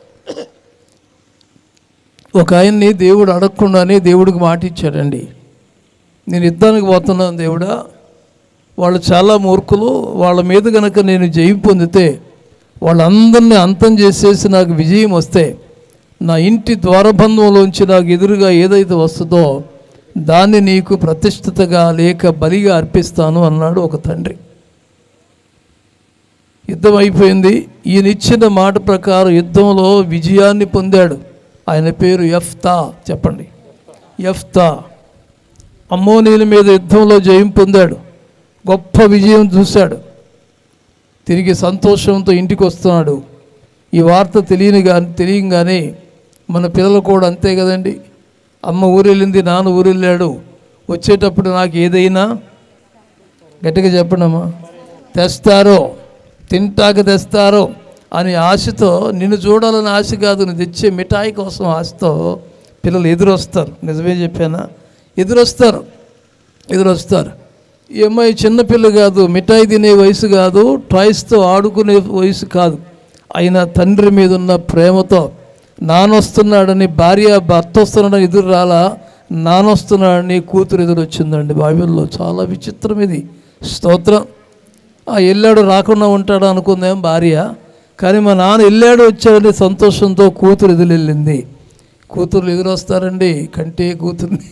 ఒక ఆయన్ని దేవుడు అడగకుండానే దేవుడికి మాట ఇచ్చాడండి. నేను యుద్ధానికి పోతున్నాను దేవుడా, వాళ్ళు చాలా మూర్ఖులు, వాళ్ళ మీద కనుక నేను జయం పొందితే వాళ్ళందరినీ అంతం చేసేసి నాకు విజయం వస్తే నా ఇంటి ద్వారబంధంలోంచి నాకు ఎదురుగా ఏదైతే వస్తుందో దాన్ని నీకు ప్రతిష్ఠితగా లేక బలిగా అర్పిస్తాను అన్నాడు ఒక తండ్రి. యుద్ధం అయిపోయింది. ఈయన ఇచ్చిన మాట ప్రకారం యుద్ధంలో విజయాన్ని పొందాడు. ఆయన పేరు యెఫ్తా. చెప్పండి, యెఫ్తా. అమ్మోనీల మీద యుద్ధంలో జయం పొందాడు, గొప్ప విజయం చూశాడు. తిరిగి సంతోషంతో ఇంటికి వస్తున్నాడు. ఈ వార్త తెలియగానే మన పిల్లలు కూడా అంతే కదండి. అమ్మ ఊరెళ్ళింది, నాన్న ఊరెళ్ళాడు, వచ్చేటప్పుడు నాకు ఏదైనా గట్టిగా చెప్పండమ్మా తెస్తారో, తింటాక తెస్తారో అని ఆశతో, నిన్ను చూడాలని ఆశ కాదు, నువ్వు తెచ్చే మిఠాయి కోసం ఆశతో పిల్లలు ఎదురొస్తారు. నిజమే చెప్పానా? ఎదురొస్తారు. ఈ అమ్మాయి చిన్నపిల్ల కాదు, మిఠాయి తినే వయసు కాదు, టాయ్స్తో ఆడుకునే వయసు కాదు. అయినా తండ్రి మీద ఉన్న ప్రేమతో నానొస్తున్నాడని భార్య భర్త వస్తున్నాడని ఎదురు రాలా, నానొస్తున్నాడని కూతురు ఎదురు వచ్చిందండి. బైబిల్లో చాలా విచిత్రం ఇది. స్తోత్రం. వెళ్ళాడు రాకుండా ఉంటాడు అనుకుందేం భార్య. కానీ మా నాన్న వెళ్ళాడు వచ్చాడని సంతోషంతో కూతురు ఎదురెళ్ళింది. కూతుర్లు ఎదురొస్తారండి, కంటే కూతుర్ని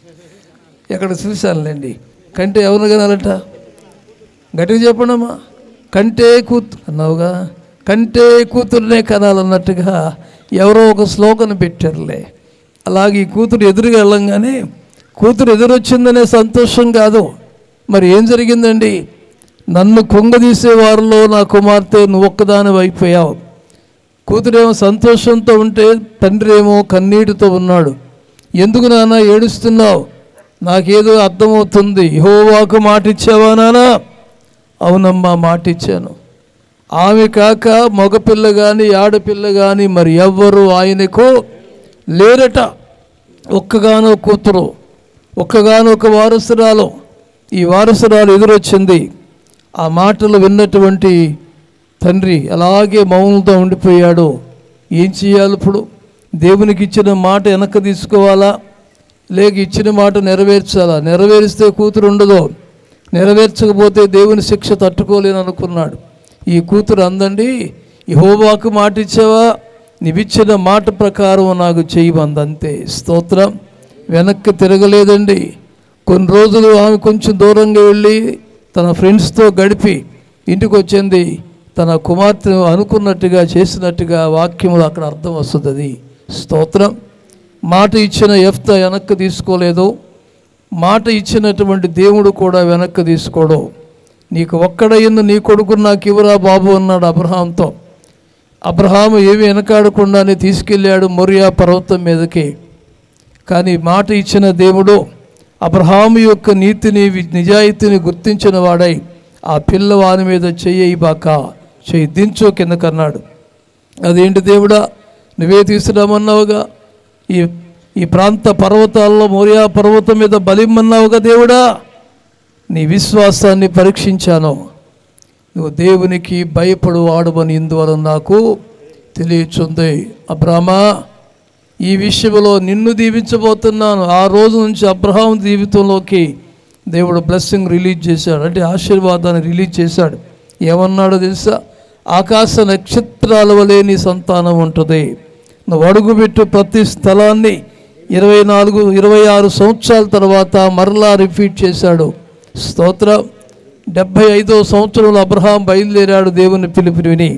ఎక్కడ చూశానులేండి. కంటే ఎవరిని కనాలట? గట్టిగా చెప్పండమ్మా. కంటే కూతురు అన్నావుగా, కంటే కూతురునే కనాలన్నట్టుగా ఎవరో ఒక శ్లోకం పెట్టారులే. అలాగే ఈ కూతురు ఎదురుగా వెళ్ళంగానే కూతురు ఎదురొచ్చిందనే సంతోషం కాదు, మరి ఏం జరిగిందండి? నన్ను కుంగదీసే వారిలో నా కుమార్తె నువ్వు ఒక్కదాని అయిపోయావు. కూతురేమో సంతోషంతో ఉంటే తండ్రి ఏమో కన్నీటితో ఉన్నాడు. ఎందుకు నాన్న ఏడుస్తున్నావు? నాకేదో అర్థమవుతుంది. యెహోవాకు మాట ఇచ్చావా నాన్న? అవునమ్మా, మాట ఇచ్చాను. ఆమె కాక మగపిల్ల కానీ ఆడపిల్ల కానీ మరి ఎవ్వరు ఆయనకు లేరట. ఒక్కగానో కూతురు, ఒక్కగానో ఒక వారసురాలు. ఈ వారసురాలు ఎదురొచ్చింది. ఆ మాటలు విన్నటువంటి తండ్రి అలాగే మౌనంతో ఉండిపోయాడు. ఏం చేయాలి ఇప్పుడు? దేవునికి ఇచ్చిన మాట వెనక్కి తీసుకోవాలా, లేక ఇచ్చిన మాట నెరవేర్చాలా? నెరవేరిస్తే కూతురు ఉండదు, నెరవేర్చకపోతే దేవుని శిక్ష తట్టుకోలేను అనుకున్నాడు. ఈ కూతురు అందండి, యెహోవాకు మాట ఇచ్చావా? నీవిచ్చిన మాట ప్రకారం నాకు చేయమంది. అంతే. స్తోత్రం. వెనక్కి తిరగలేదండి. కొన్ని రోజులు ఆమె కొంచెం దూరంగా వెళ్ళి తన ఫ్రెండ్స్తో గడిపి ఇంటికి వచ్చింది. తన కుమార్తె అనుకున్నట్టుగా చేసినట్టుగా వాక్యములు అక్కడ అర్థం వస్తుంది. అది స్తోత్రం. మాట ఇచ్చిన యెఫ్తా వెనక్కి తీసుకోలేదు. మాట ఇచ్చినటువంటి దేవుడు కూడా వెనక్కి తీసుకోడు. నీకు ఒక్కడయ్యింది నీ కొడుకుని నాకు ఇవ్వరా బాబు అన్నాడు అబ్రహాంతో. అబ్రహాము ఏమి వెనకాడకుండానే తీసుకెళ్ళాడు మొరియా పర్వతం మీదకి. కానీ మాట ఇచ్చిన దేవుడు అబ్రహాము యొక్క నీతిని నిజాయితీని గుర్తించిన వాడై ఆ పిల్లవాని మీద చెయ్యబాక, చెయ్యి దించో కిందకన్నాడు. అదేంటి దేవుడా, నువ్వే తీసుకురామన్నావుగా, ఈ ప్రాంత పర్వతాల్లో మోరియా పర్వతం మీద బలిమ్మన్నావుగా దేవుడా, నీ విశ్వాసాన్ని పరీక్షించాను. నువ్వు దేవునికి భయపడు వాడమని ఇందువలన నాకు తెలియచుంది. అబ్రహామా, ఈ విషయంలో నిన్ను దీవించబోతున్నాను. ఆ రోజు నుంచి అబ్రహాం జీవితంలోకి దేవుడు బ్లెస్సింగ్ రిలీజ్ చేశాడు, అంటే ఆశీర్వాదాన్ని రిలీజ్ చేశాడు. ఏమన్నాడో తెలుసా? ఆకాశ నక్షత్రాల వలె నీ సంతానం ఉంటుంది. నువ్వు అడుగుపెట్టు ప్రతి స్థలాన్ని 26 సంవత్సరాల తర్వాత మరలా రిపీట్ చేశాడు. స్తోత్రం. 75వ సంవత్సరంలో అబ్రహాం బయలుదేరాడు దేవుని పిలుపుని విని.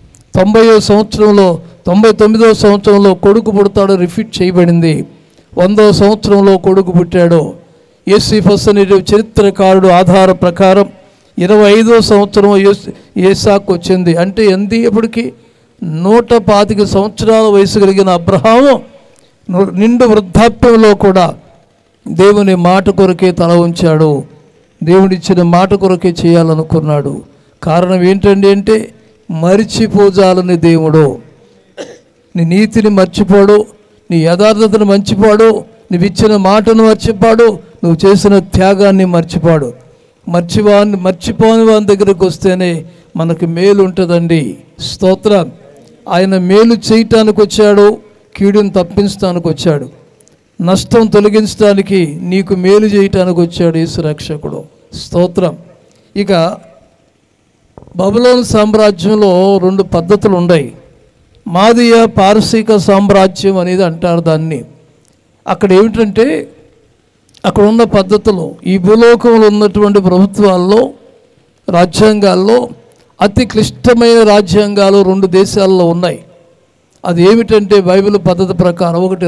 99వ సంవత్సరంలో కొడుకు పుడతాడు, రిపీట్ చేయబడింది. 100వ సంవత్సరంలో కొడుకు పుట్టాడు. యోసేఫస్ అనే చరిత్రకారుడు ఆధార ప్రకారం 25వ సంవత్సరం ఏసాకు వచ్చింది. అంటే ఎంత ఎప్పటికి 125 సంవత్సరాల వయసు కలిగిన అబ్రహాము నిండు వృద్ధాప్యంలో కూడా దేవుని మాట కొరకే తల ఉంచాడు. దేవుడిచ్చిన మాట కొరకే చేయాలనుకున్నాడు. కారణం ఏంటండి అంటే మరిచిపోజాలని దేవుడు. నీ నీతిని మర్చిపోడు, నీ యథార్థతను మర్చిపోడు, నువ్వు ఇచ్చిన మాటను మర్చిపోడు, నువ్వు చేసిన త్యాగాన్ని మర్చిపోడు. మర్చిపోని వాని దగ్గరకు వస్తేనే మనకు మేలు ఉంటుందండి. స్తోత్రం. ఆయన మేలు చేయటానికి వచ్చాడు, కీడును తప్పించడానికి వచ్చాడు, నష్టం తొలగించడానికి, నీకు మేలు చేయటానికి వచ్చాడు యేసు రక్షకుడు. స్తోత్రం. ఇక బబులోను సామ్రాజ్యంలో 2 పద్ధతులు ఉన్నాయి. మాదీయ పారసీక సామ్రాజ్యం అనేది అంటారు దాన్ని. అక్కడ ఏమిటంటే అక్కడ ఉన్న పద్ధతులు ఈ భూలోకంలో ఉన్నటువంటి ప్రభుత్వాల్లో రాజ్యాంగాల్లో అతి క్లిష్టమైన రాజ్యాంగాలు 2 దేశాల్లో ఉన్నాయి. అది ఏమిటంటే బైబిల్ పద్ధతి ప్రకారం ఒకటి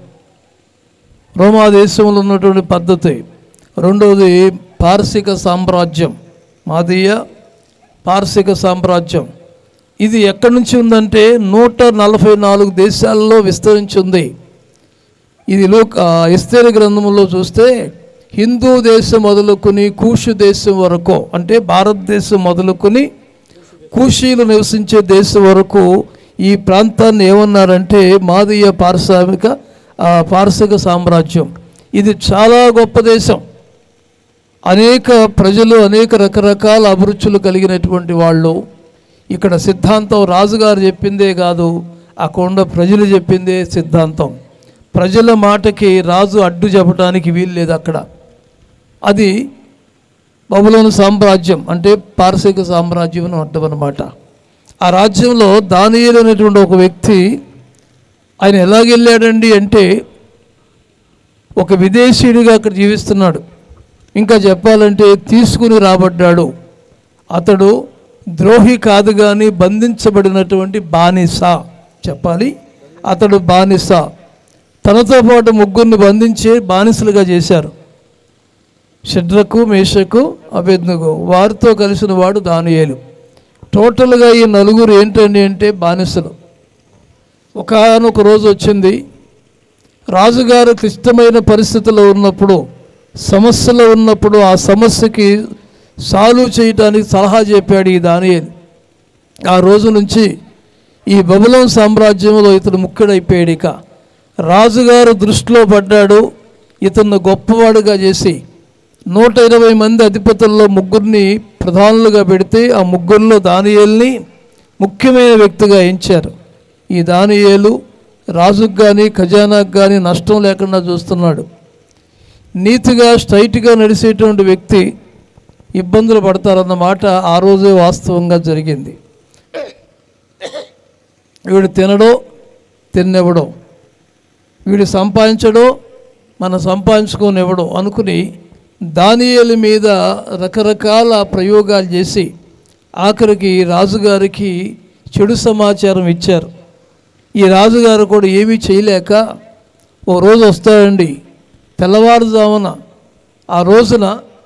రోమా దేశంలో ఉన్నటువంటి పద్ధతి, రెండవది పారసీక సామ్రాజ్యం, మాదీయ పారసీక సామ్రాజ్యం. ఇది ఎక్కడి నుంచి ఉందంటే 144 దేశాల్లో విస్తరించి ఉంది. ఇది ఎస్తేరు గ్రంథంలో చూస్తే హిందూ దేశం మొదలుకొని కూషు దేశం వరకు, అంటే భారతదేశం మొదలుకొని కూషీలు నివసించే దేశం వరకు ఈ ప్రాంతాన్ని ఏమన్నారంటే మాదీయ పారసీక సామ్రాజ్యం. ఇది చాలా గొప్ప దేశం. అనేక ప్రజలు, అనేక రకరకాల అభిరుచులు కలిగినటువంటి వాళ్ళు. ఇక్కడ సిద్ధాంతం రాజుగారు చెప్పిందే కాదు, అక్కడ ప్రజలు చెప్పిందే సిద్ధాంతం. ప్రజల మాటకి రాజు అడ్డు చెప్పడానికి వీలు లేదు అక్కడ. అది బబులోను సామ్రాజ్యం అంటే పారసీక సామ్రాజ్యం అని అర్థం అన్నమాట. ఆ రాజ్యంలో దానియేలు అనేటువంటి ఒక వ్యక్తి, ఆయన ఎలాగెళ్ళాడండి అంటే ఒక విదేశీయుడిగా అక్కడ జీవిస్తున్నాడు. ఇంకా చెప్పాలంటే తీసుకుని రాబడ్డాడు. అతడు ద్రోహి కాదు కానీ బంధించబడినటువంటి బానిస చెప్పాలి. అతడు బానిస. తనతో పాటు ముగ్గురిని బంధించి బానిసలుగా చేశారు. షడ్రకు, మేషకు, అబేద్నెగో, వారితో కలిసిన వాడు దానియేలు. టోటల్గా ఈ నలుగురు ఏంటండి అంటే బానిసలు. ఒకానొక రోజు వచ్చింది, రాజుగారు క్లిష్టమైన పరిస్థితుల్లో ఉన్నప్పుడు, సమస్యలో ఉన్నప్పుడు ఆ సమస్యకి సాల్వ్ చేయడానికి సలహా చెప్పాడు ఈ దానియేలు. ఆ రోజు నుంచి ఈ బబులోను సామ్రాజ్యంలో ఇతను ముఖ్యుడైపోయాడు. ఇక రాజుగారు దృష్టిలో పడ్డాడు. ఇతను గొప్పవాడుగా చేసి 120 మంది అధిపతుల్లో ముగ్గురిని ప్రధానులుగా పెడితే ఆ ముగ్గురిలో దానియేలుని ముఖ్యమైన వ్యక్తిగా ఎంచారు. ఈ దానియేలు రాజుకు కానీ ఖజానాకు కానీ నష్టం లేకుండా చూస్తున్నాడు. నీతిగా స్ట్రైట్గా నడిచేటువంటి వ్యక్తి ఇబ్బందులు పడతారన్నమాట ఆ రోజే వాస్తవంగా జరిగింది. వీడు తినడో తిన్నెవడో, వీడు సంపాదించడో మనం సంపాదించుకోనివ్వడం అనుకుని దానియేలు మీద రకరకాల ప్రయోగాలు చేసి ఆఖరికి రాజుగారికి చెడు సమాచారం ఇచ్చారు. ఈ రాజుగారు కూడా ఏమీ చేయలేక ఓ రోజు వస్తాడండి తెల్లవారుజామున. ఆ రోజున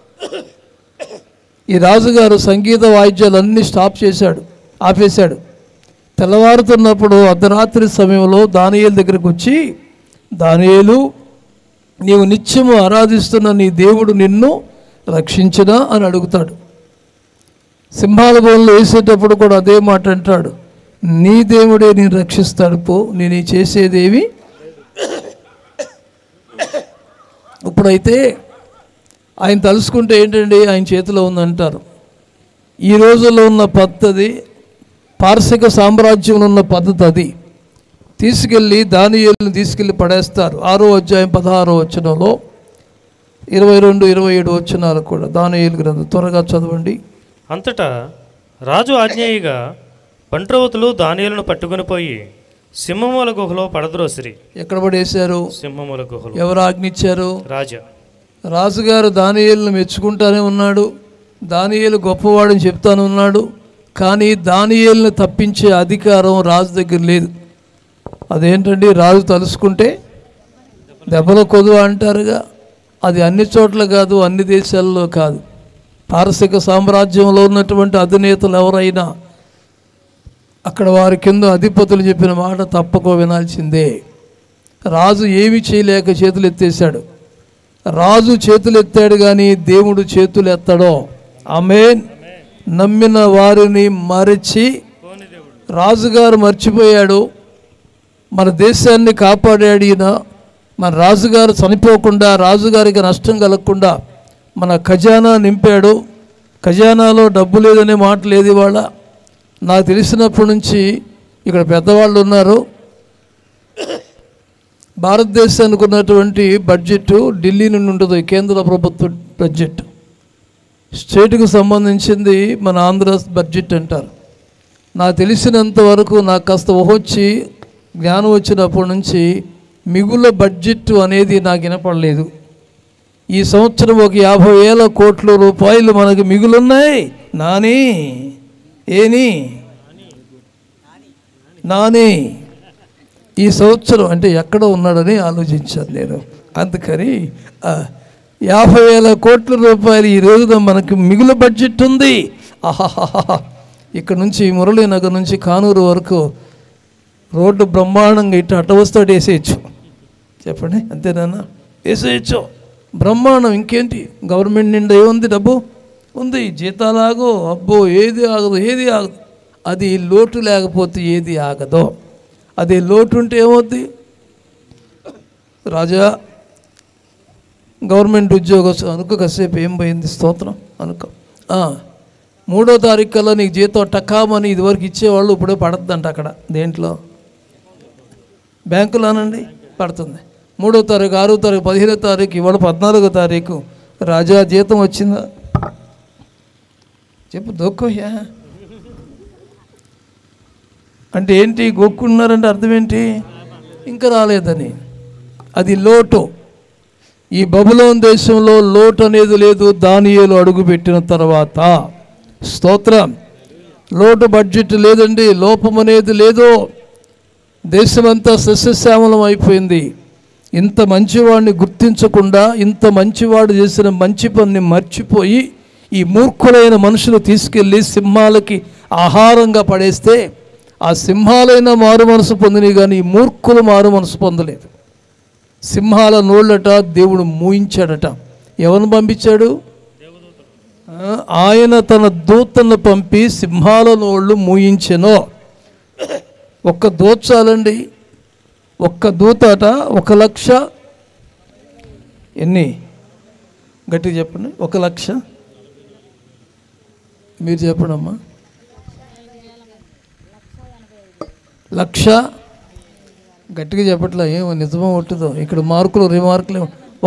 ఈ రాజుగారు సంగీత వాయిద్యాలన్నీ స్టాప్ చేశాడు, ఆపేశాడు. తెల్లవారుతున్నప్పుడు అర్ధరాత్రి సమయంలో దానియేలు దగ్గరికి వచ్చి, దానియేలు, నీవు నిత్యము ఆరాధిస్తున్న నీ దేవుడు నిన్ను రక్షించినా అని అడుగుతాడు. సింహాల బోన్లో వేసేటప్పుడు కూడా అదే మాట అంటాడు, నీ దేవుడే నేను రక్షిస్తాడు పో, నేను చేసేదేవి. ఇప్పుడైతే ఆయన తలుసుకుంటే ఏంటండి ఆయన చేతిలో ఉందంటారు. ఈ రోజుల్లో ఉన్న పద్ధతి, పారసిక సామ్రాజ్యంలో ఉన్న పద్ధతి అది. తీసుకెళ్ళి దానియేలుని తీసుకెళ్ళి పడేస్తారు. 6వ అధ్యాయం 16వ వచనంలో 22, 27 వచనాలు కూడా దానియేలు గ్రంథం త్వరగా చదవండి. అంతటా రాజు ఆజ్ఞేయిగా బంట్రవతులు దానియేలును పట్టుకుని పోయి సింహముల గుహలో పడద్రోసిరి. ఎక్కడ పడేశారు? సింహముల గుహలో. ఎవరు ఆజ్ఞించారు? రాజా. రాజుగారు దానియేలును మెచ్చుకుంటానే ఉన్నాడు, దానియేలు గొప్పవాడని చెప్తానే ఉన్నాడు. కానీ దానియేలును తప్పించే అధికారం రాజు దగ్గర లేదు. అదేంటండి, రాజు తలుసుకుంటే దెబ్బల కొదువ అంటారుగా. అది అన్ని చోట్ల కాదు, అన్ని దేశాల్లో కాదు. పారసిక సామ్రాజ్యంలో ఉన్నటువంటి అధినేతలు ఎవరైనా అక్కడ వారి కింద అధిపతులు చెప్పిన మాట తప్పక వినాల్సిందే. రాజు ఏమీ చేయలేక చేతులు ఎత్తేశాడు. రాజు చేతులు ఎత్తాడు కానీ దేవుడు చేతులు ఎత్తడో. ఆమేన్. నమ్మిన వారిని మరచి రాజుగారు మర్చిపోయాడు. మన దేశాన్ని కాపాడాడు ఈయన. మన రాజుగారు చనిపోకుండా, రాజుగారికి నష్టం కలగకుండా మన ఖజానా నింపాడు. ఖజానాలో డబ్బు లేదనే మాట లేదు ఇవాళ. నాకు తెలిసినప్పటి నుంచి ఇక్కడ పెద్దవాళ్ళు ఉన్నారు. భారతదేశానికి ఉన్నటువంటి బడ్జెట్ ఢిల్లీ నుండి ఉంటుంది, కేంద్ర ప్రభుత్వ బడ్జెట్. స్టేట్కు సంబంధించింది మన ఆంధ్ర బడ్జెట్ అంటారు. నాకు తెలిసినంత వరకు నాకు కాస్త ఊహొచ్చి జ్ఞానం వచ్చినప్పటి నుంచి మిగుల బడ్జెట్ అనేది నాకు వినపడలేదు. ఈ సంవత్సరం ఒక 50,000 కోట్ల రూపాయలు మనకు మిగులున్నాయి. నాని ఈ సంవత్సరం అంటే ఎక్కడ ఉన్నాడని ఆలోచించాను నేను. అందుకని 50,000 కోట్ల రూపాయలు ఈ రోజున మనకు మిగులు బడ్జెట్ ఉంది. ఆహాహా. ఇక్కడ నుంచి మురళీనగర్ నుంచి కానూరు వరకు రోడ్డు బ్రహ్మాండంగా ఇటు అటవస్తాడు వేసేయచ్చు. చెప్పండి, అంతేనా? వేసేయచ్చు బ్రహ్మాండం. ఇంకేంటి, గవర్నమెంట్ నిండా ఏముంది? డబ్బు ఉంది. జీతాలాగో అబ్బో ఏది ఆగదు. అది లోటు లేకపోతే ఏది ఆగదో. అది లోటు ఉంటే ఏమవుద్ది? రాజా గవర్నమెంట్ ఉద్యోగం అనుకో, కాసేపు ఏం పోయింది, స్తోత్రం అనుకో. 3వ తారీఖు కల్లా నీకు జీతం టకామని ఇదివరకు ఇచ్చేవాళ్ళు ఇప్పుడే పడద్దంట. అక్కడ దేంట్లో? బ్యాంకులోనండి పడుతుంది. 3వ తారీఖు, 6వ తారీఖు, 15వ తారీఖు, ఇవాళ 14వ తారీఖు. రాజా జీతం వచ్చిందా? చెప్పు దొక్కోయా అంటే ఏంటి? గొక్కున్నారంటే అర్థం ఏంటి? ఇంకా రాలేదని. అది లోటు. ఈ బబులోను దేశంలో లోటు అనేది లేదు దానియేలు అడుగుపెట్టిన తర్వాత. స్తోత్రం. లోటు బడ్జెట్ లేదండి, లోపం అనేది లేదు. దేశమంతా సస్యశ్యామలం అయిపోయింది. ఇంత మంచివాడిని గుర్తించకుండా, ఇంత మంచివాడు చేసిన మంచి పనిని మర్చిపోయి ఈ మూర్ఖులైన మనుషులు తీసుకెళ్ళి సింహాలకి ఆహారంగా పడేస్తే ఆ సింహాలైన మారు మనసు పొందినవి, కానీ ఈ మూర్ఖులు మారు మనసు పొందలేదు. సింహాల నోళ్ళట దేవుడు మూయించాడట. ఎవరిని పంపించాడు? ఆయన తన దూతను పంపి సింహాల నోళ్ళు మూయించెను. ఒక్క దూత చాలండి. ఒక్క దూత అట 1,00,000 ఎన్ని? గట్టిగా చెప్పండి. 1,00,000 మీరు చెప్పండి అమ్మా. 1,00,000 గట్టిగా చెప్పట్లా, ఏమో నిజమో ఒట్టుదో. ఇక్కడ రిమార్కులు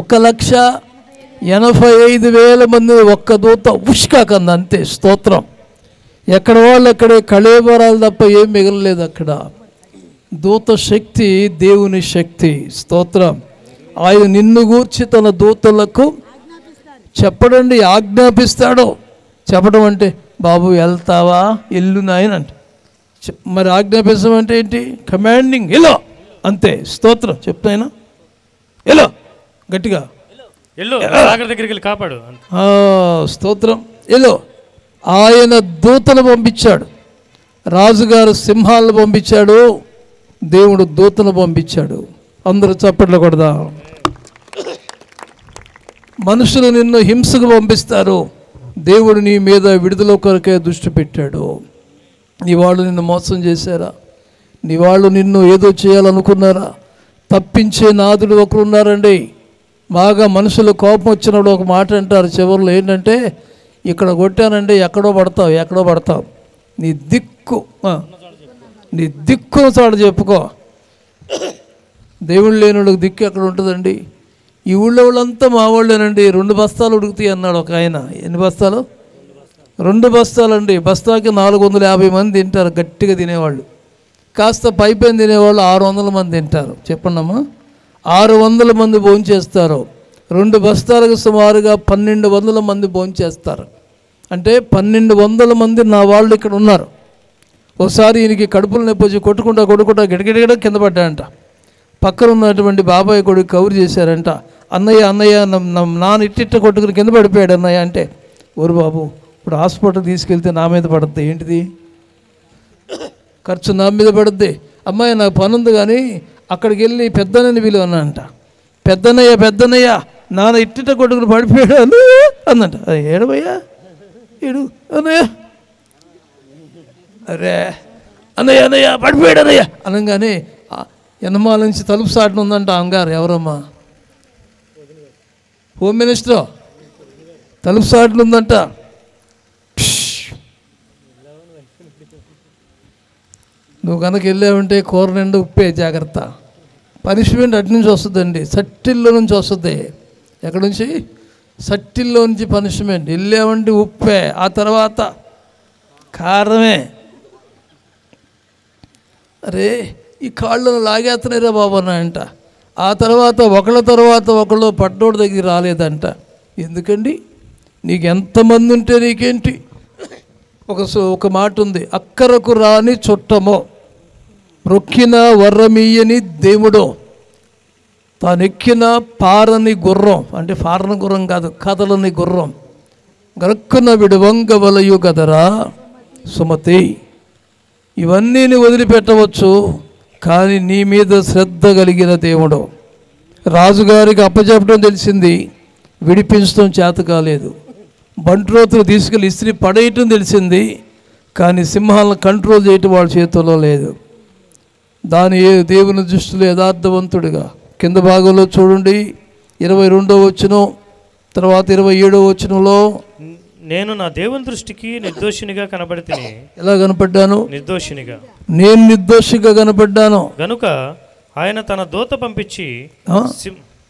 1,85,000 మంది ఒక్క దూత ఉష్కాకంది అంతే. స్తోత్రం. ఎక్కడ వాళ్ళు అక్కడే కళేబరాలు తప్ప ఏం మిగలలేదు అక్కడ. దూత శక్తి దేవుని శక్తి. స్తోత్రం. ఆయన నిన్ను గూర్చి తన దూతలకు చెప్పడండి, ఆజ్ఞాపిస్తాడు. చెప్పడం అంటే బాబు వెళ్తావా, ఎల్లు నాయన అంటే. మరి ఆజ్ఞాపించడం అంటే ఏంటి? కమాండింగ్, ఎలో అంతే. స్తోత్రం. చెప్తాయినా ఎలో గట్టిగా దగ్గరికి వెళ్ళి కాపాడు. స్తోత్రం. ఎలో. ఆయన దూతను పంపించాడు. రాజుగారు సింహాలను పంపించాడు, దేవుడు దూతను పంపించాడు. అందరూ చప్పట్లు కొడదా. మనుషులు నిన్ను హింసకు పంపిస్తారు, దేవుడు నీ మీద విడుదల కొరకే దృష్టి పెట్టాడు. నీ వాళ్ళు నిన్ను మోసం చేశారా? నీ వాళ్ళు నిన్ను ఏదో చేయాలనుకున్నారా? తప్పించే నాదుడు ఒకరు ఉన్నారండి. బాగా మనుషులు కోపం వచ్చినప్పుడు ఒక మాట అంటారు చివరిలో, ఏంటంటే ఇక్కడ కొట్టానండి, ఎక్కడో పడతావు. నీ దిక్కు చాడు చెప్పుకో. దేవుళ్ళు లేని వాళ్ళకి దిక్కు ఎక్కడ ఉంటుందండి? ఈ ఊళ్ళో వాళ్ళంతా మా వాళ్ళేనండి. 2 బస్తాలు ఉడుకుతాయి అన్నాడు ఒక ఆయన. ఎన్ని బస్తాలు? 2 బస్తాలండి. బస్తాకి 450 మంది తింటారు, గట్టిగా తినేవాళ్ళు. కాస్త పైపైన తినేవాళ్ళు 600 మంది తింటారు. చెప్పండమ్మా, 600 మంది భోంచేస్తారు. 2 బస్తాలకు సుమారుగా 1,200 మంది భోంచేస్తారు. అంటే 1,200 మంది నా వాళ్ళు ఇక్కడ ఉన్నారు. ఒకసారి ఈయనకి కడుపులు నొప్పి వచ్చి కొట్టుకుంటా గిడగిడ కింద పడ్డాడంట. పక్కన ఉన్నటువంటి బాబాయ్ కొడుకు కవర్ చేశారంట. అన్నయ్య నాన్న ఇట్టిట్ట కొట్టుకుని కింద పడిపోయాడు అన్నయ్య అంటే, ఓరు బాబు ఇప్పుడు హాస్పిటల్ తీసుకెళ్తే నా మీద పడుద్ది, ఏంటిది ఖర్చు నా మీద పడుద్ది. అమ్మాయి నాకు పని ఉంది కానీ అక్కడికి వెళ్ళి పెద్దనని విలువ అన్నంట. పెద్దనయ్య నాన్న ఇట్టిట్ట కొట్టుకుని పడిపోయాడు అందంట. ఏడవయ్యా ఏడు అన్నయ్య, అరే అన్నయ్య పడిపోయాడు అన్నయ్య అనగానే ఎనమాల నుంచి తలుపు సాటున ఉందంట అంగారు. ఎవరమ్మా? Home minister. తలుపు సాటున ఉందంట. నువ్వు కనుక వెళ్ళావంటే కూర నిండా ఉప్పే, జాగ్రత్త. పనిష్మెంట్ అటు నుంచి వస్తుందండి, సట్టిల్లో నుంచి వస్తుంది. ఎక్కడి నుంచి? సట్టిల్లో నుంచి పనిష్మెంట్. వెళ్ళామంటే ఉప్పే, ఆ తర్వాత కారమే. అరే ఈ కాళ్ళను లాగేస్తున్నారా బాబు అన్నాయంట. ఆ తర్వాత ఒకళ్ళ తర్వాత ఒకళ్ళు పట్టోడు దగ్గర రాలేదంట. ఎందుకండి? నీకు ఎంతమంది ఉంటే నీకేంటి? ఒక మాట ఉంది, అక్కరకు రాని చుట్టమో రొక్కిన వర్రమీయని దేవుడో తానెక్కిన పారని గుర్రం, అంటే పారని గుర్రం కాదు, కదలని గుర్రం గరక్కున విడువంగవలయు గదరా సుమతి. ఇవన్నీ నీ వదిలిపెట్టవచ్చు, కానీ నీ మీద శ్రద్ధ కలిగిన దేవుడు. రాజుగారికి అప్పచెప్పడం తెలిసింది, విడిపించడం చేత కాలేదు. బంట్రోతులు తీసుకెళ్ళి ఇస్త్రీ పడేయటం తెలిసింది, కానీ సింహాలను కంట్రోల్ చేయటం వాళ్ళ చేతుల్లో లేదు. దేవుని దృష్టిలో యథార్థవంతుడిగా. కింద భాగంలో చూడండి, 22వ వచనం తర్వాత 27వ వచనంలో, నేను నా దేవుని దృష్టికి నిర్దోషినిగా కనబడితిని. ఎలా కనపడ్డాను? నిర్దోషినిగా. నేను నిర్దోషిగా కనపడ్డాను గనుక ఆయన తన దూత పంపించి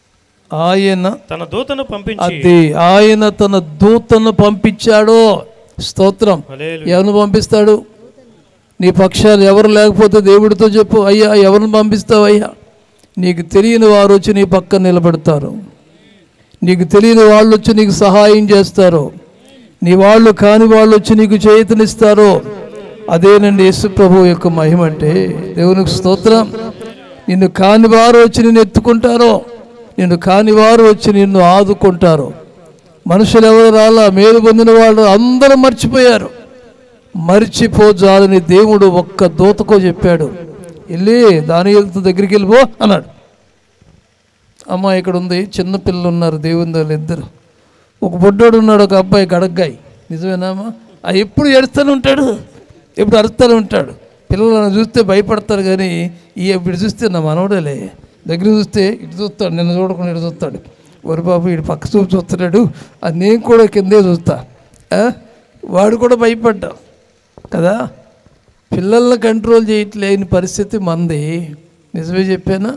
ఆయన తన దూతను పంపించి ఆయన తన దూతను పంపించాడు. స్తోత్రం. హల్లెలూయా. ఎవరిని పంపిస్తాడు? నీ పక్షాలు ఎవరు లేకపోతే దేవుడితో చెప్పు, అయ్యా ఎవరిని పంపిస్తావు అయ్యా? నీకు తెలియని వారు వచ్చి నీ పక్కన నిలబెడతారు. నీకు తెలియని వాళ్ళు వచ్చి నీకు సహాయం చేస్తారు. నీ వాళ్ళు కాని వాళ్ళు వచ్చి నీకు చేతనిస్తారు. అదేనండి యేసు ప్రభు యొక్క మహిమ అంటే. దేవునికి స్తోత్రం. నిన్ను కాని వారు వచ్చి నిన్ను ఎత్తుకుంటారో, నిన్ను కాని వారు వచ్చి నిన్ను ఆదుకుంటారు. మనుషులు ఎవరు రాలా, మేలు పొందిన వాళ్ళు అందరూ మర్చిపోయారు. మర్చిపోజాలని దేవుడు ఒక్క దూతకో చెప్పాడు, వెళ్ళి దానియేలు దగ్గరికి వెళ్ళిపో అన్నాడు. అమ్మ ఇక్కడ ఉంది, చిన్న పిల్లలు ఉన్నారు దేవుని దగ్గర ఇద్దరు. ఒక బొడ్డోడు ఉన్నాడు, ఒక అబ్బాయి గడగ్గాయి. నిజమేనామా? ఎప్పుడు ఏడుస్తూనే ఉంటాడు, ఎప్పుడు అరుస్తూనే ఉంటాడు. పిల్లలను చూస్తే భయపడతారు, కానీ ఇప్పుడు చూస్తే నా మనవడేలే. దగ్గర చూస్తే ఇటు చూస్తాడు, నిన్ను చూడకుండా ఇటు చూస్తాడు. ఒరి బాబు ఇటు పక్క చూపు చూస్తున్నాడు, అది నేను కూడా కిందే చూస్తా. వాడు కూడా భయపడ్డా కదా. పిల్లల్ని కంట్రోల్ చేయట్లేని పరిస్థితి మంది. నిజమే చెప్పానా?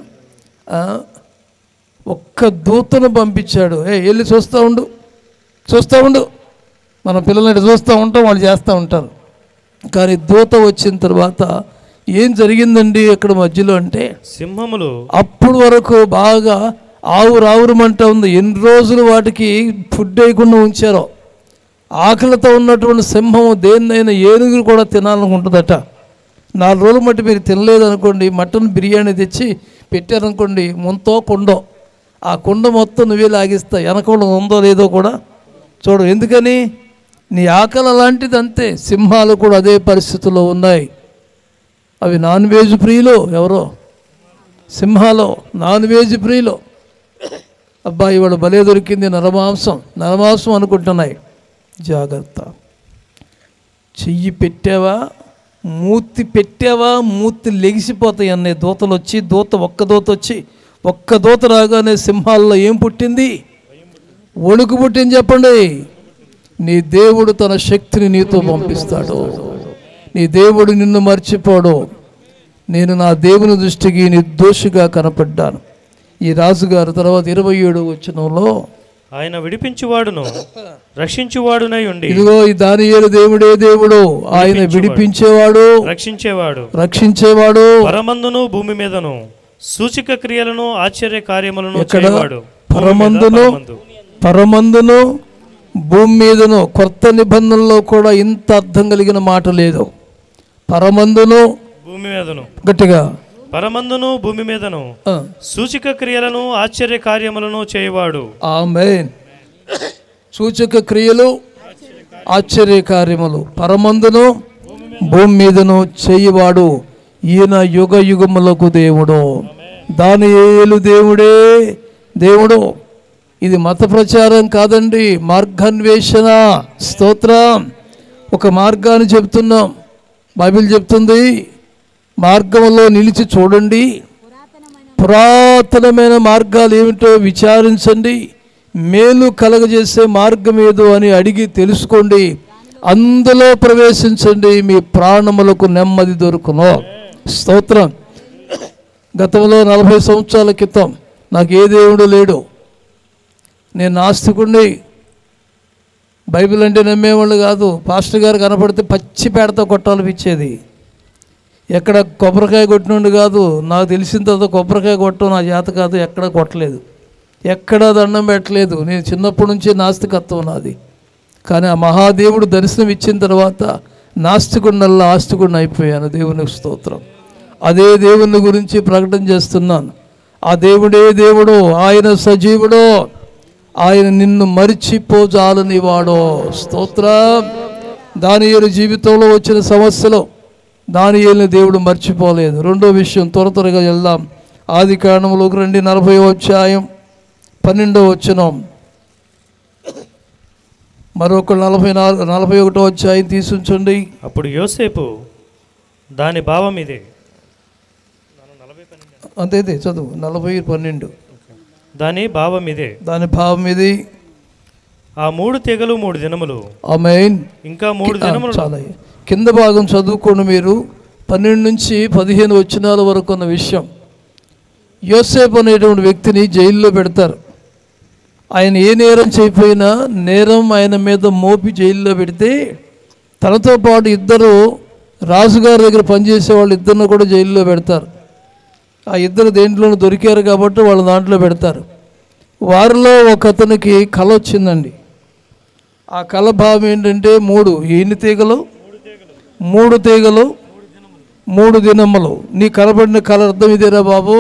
ఒక్క దూతను పంపించాడు, వెళ్ళి చూస్తూ ఉండు. మన పిల్లల్ని చూస్తూ ఉంటాం, వాళ్ళు చేస్తూ ఉంటారు. కానీ దూత వచ్చిన తర్వాత ఏం జరిగిందండి అక్కడ మధ్యలో అంటే, సింహములు అప్పుడు వరకు బాగా ఆవురావురమంట ఉంది. ఎన్ని రోజులు వాటికి ఫుడ్ వేయకుండా ఉంచారో. ఆకలితో ఉన్నటువంటి సింహము దేన్నైనా ఏనుగులు కూడా తినాలనుకుంటుందట. 4 రోజులు మట్టి మీరు తినలేదనుకోండి, మటన్ బిర్యానీ తెచ్చి పెట్టారనుకోండి, ముంతో కుండో, ఆ కుండ మొత్తం నువ్వే లాగిస్తా, వెనకుండా ఉందో లేదో కూడా చూడు. ఎందుకని? నీ ఆకలి అలాంటిది. అంతే, సింహాలు కూడా అదే పరిస్థితుల్లో ఉన్నాయి. అవి నాన్ వెజ్ ప్రియులు. ఎవరో సింహాలు నాన్ వెజ్ ప్రియులు. అబ్బాయి ఇవాళ భలే దొరికింది, నరమాంసం అనుకుంటున్నాయి. జాగ్రత్త. చెయ్యి పెట్టావా, మూతి లెగిసిపోతాయి అనే దూతలు వచ్చి, ఒక్క దూత రాగానే సింహాల్లో ఏం పుట్టింది? వణుకు పుట్టింది. చెప్పండి. నీ దేవుడు తన శక్తిని నీతో పంపిస్తాడు. నీ దేవుడు నిన్ను మర్చిపోడు. నేను నా దేవుని దృష్టికి నిర్దోషిగా కనపడ్డాను. ఈ రాజుగారు తర్వాత 27వ వచనంలో, ఆయన విడిపించువాడును రక్షించువాడునై ఉండి, ఇదిగో ఈ దానియేలు దేవుడే దేవుడు, ఆయన విడిపించేవాడు, రక్షించేవాడు, పరమందును భూమి మీదను సూచక క్రియలను ఆశ్చర్య కార్యములను చేయవాడు. పరమందును భూమి మీదను. కొత్త నిబంధనలో కూడా ఇంత అర్థం కలిగిన మాట లేదు. పరమందును భూమి మీదను, గట్టిగా పరమందును భూమి మీదను సూచక క్రియలను ఆశ్చర్య కార్యములను చేయవాడు. ఆమేన్. సూచక క్రియలు, ఆశ్చర్య కార్యములు పరమందును భూమి మీదను చేయవాడు. ఈయన యుగ యుగములకు దేవుడు. దానియేలు దేవుడే దేవుడు. ఇది మత ప్రచారం కాదండి, మార్గాన్వేషణ. స్తోత్రం. ఒక మార్గాన్ని చెప్తున్నాం. బైబిల్ చెప్తుంది, మార్గంలో నిలిచి చూడండి, పురాతనమైన మార్గాలు ఏమిటో విచారించండి, మేలు కలగజేసే మార్గం ఏదో అని అడిగి తెలుసుకోండి, అందులో ప్రవేశించండి, మీ ప్రాణములకు నెమ్మది దొరుకును. స్తోత్రం. గతంలో 40 సంవత్సరాల క్రితం నాకు ఏ దేవుడు లేడు, నేను నాస్తికుడిని. బైబిల్ అంటే నమ్మేవాళ్ళు కాదు. పాస్టర్ గారు కనపడితే పచ్చి పేడతో కొట్టాలనిపించేది. ఎక్కడ కొబ్బరికాయ కొట్టినండు కాదు, నాకు తెలిసిన తర్వాత కొబ్బరికాయ కొట్టడం నా చేత కాదు, ఎక్కడ కొట్టలేదు, ఎక్కడా దండం పెట్టలేదు. నేను చిన్నప్పటి నుంచి నాస్తికత్వం నాది. కానీ ఆ మహాదేవుడు దర్శనం ఇచ్చిన తర్వాత నాస్తికుడినల్లా ఆస్తికుడిని అయిపోయాను. దేవునికి స్తోత్రం. అదే దేవుని గురించి ప్రకటన చేస్తున్నాను. ఆ దేవుడే దేవుడు, ఆయన సజీవుడు, ఆయన నిన్ను మరిచిపోజాలని వాడో. స్తోత్రం. దానియేలు జీవితంలో వచ్చిన సమస్యలు దానియేలుని దేవుడు మర్చిపోలేదు. రెండో విషయం, త్వరగా వెళ్దాం. ఆదికాండములోకి రండి, 40వ అధ్యాయం 12వ వచనం. మరొక 41వ అధ్యాయం తీసుంచండి. అప్పుడు యోసేపు దాని భావం ఇదే. అంతే చదువు. 40:12. దాని భావం ఇదే. ఇది ఆ 3 తెగలు 3 దినములు. ఆమేన్. ఇంకా 3 దినములు. చాలా కింద భాగం చదువుకోండి మీరు. 12 నుంచి 15 వచనాల వరకు ఉన్న విషయం. యోసేపు అనేటువంటి వ్యక్తిని జైల్లో పెడతారు. ఆయన ఏ నేరం చేయకపోయినా నేరం ఆయన మీద మోపి జైల్లో పెడితే తనతో పాటు ఇద్దరు రాజుగారి దగ్గర పనిచేసే వాళ్ళు ఇద్దరిని కూడా జైల్లో పెడతారు. ఆ ఇద్దరు దేంట్లోనూ దొరికారు కాబట్టి వాళ్ళు దాంట్లో పెడతారు. వారిలో ఒక అతనికి కళ వచ్చిందండి. ఆ కళ భావం ఏంటంటే 3 ఎన్ని తీగలు, 3 తీగలు 3 దినములు. నీ కనపడిన కళ అర్థం ఇదేరా బాబు.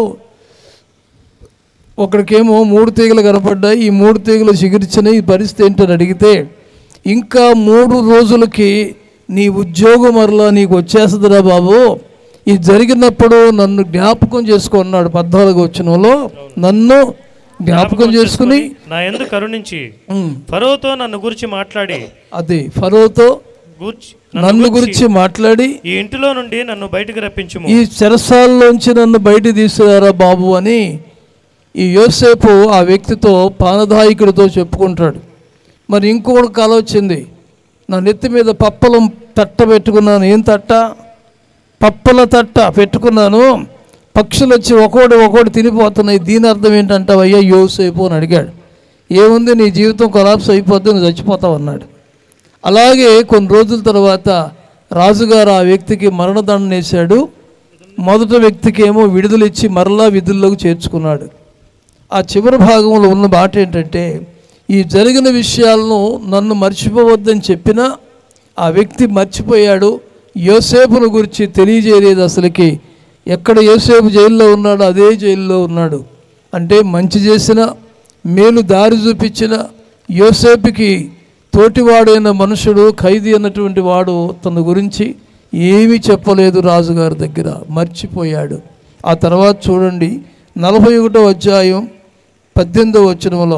ఒకడికేమో 3 తీగలు కనపడ్డాయి, ఈ 3 తీగలు చిగిర్చినాయి, ఈ పరిస్థితి ఏంటని అడిగితే ఇంకా 3 రోజులకి నీ ఉద్యోగం మరలా నీకు వచ్చేస్తుందిరా బాబు, ఇది జరిగినప్పుడు నన్ను జ్ఞాపకం చేసుకున్నాడు. 14వ వచనంలో నన్ను జ్ఞాపకం చేసుకుని నా యందు కరుణించి ఫరోతో నన్ను గురించి మాట్లాడి, అది ఫరోతో నన్ను గురించి మాట్లాడి ఈ ఇంటిలో నుండి నన్ను బయటకు రప్పించుము, ఈ చెరసాలలోంచి నన్ను బయట తీసుకురారా బాబు అని ఈ యోసేపు ఆ వ్యక్తితో పానదాయకుడితో చెప్పుకుంటాడు. మరి ఇంకొకటి కల వచ్చింది. నా నెత్తి మీద పప్పలం తట్ట పెట్టుకున్నాను. ఏం తట్ట? పప్పల తట్ట పెట్టుకున్నాను. పక్షులు వచ్చి ఒకటి తినిపోతున్నాయి. దీని అర్థం ఏంటంటావయ్యా యోసేపు అని అడిగాడు. ఏముంది, నీ జీవితం కొలాప్స్ అయిపోద్ది, నువ్వు చచ్చిపోతావు అన్నాడు. అలాగే కొన్ని రోజుల తర్వాత రాజుగారు ఆ వ్యక్తికి మరణదండన వేశాడు. మొదటి వ్యక్తికి ఏమో విడుదల ఇచ్చి మరలా విధుల్లోకి చేర్చుకున్నాడు. ఆ చివరి భాగంలో ఉన్న మాట ఏంటంటే, ఈ జరిగిన విషయాలను నన్ను మర్చిపోవద్దని చెప్పినా ఆ వ్యక్తి మర్చిపోయాడు. యోసేపును గురించి తెలియజేయలేదు అసలుకి. ఎక్కడ యోసేపు జైల్లో ఉన్నాడో అదే జైల్లో ఉన్నాడు. అంటే మంచి చేసిన, మేలు దారి చూపించిన యోసేపుకి తోటివాడైన మనుషుడు, ఖైదీ అన్నటువంటి వాడు తన గురించి ఏమీ చెప్పలేదు రాజుగారి దగ్గర, మర్చిపోయాడు. ఆ తర్వాత చూడండి 41వ అధ్యాయం 18వ వచనంలో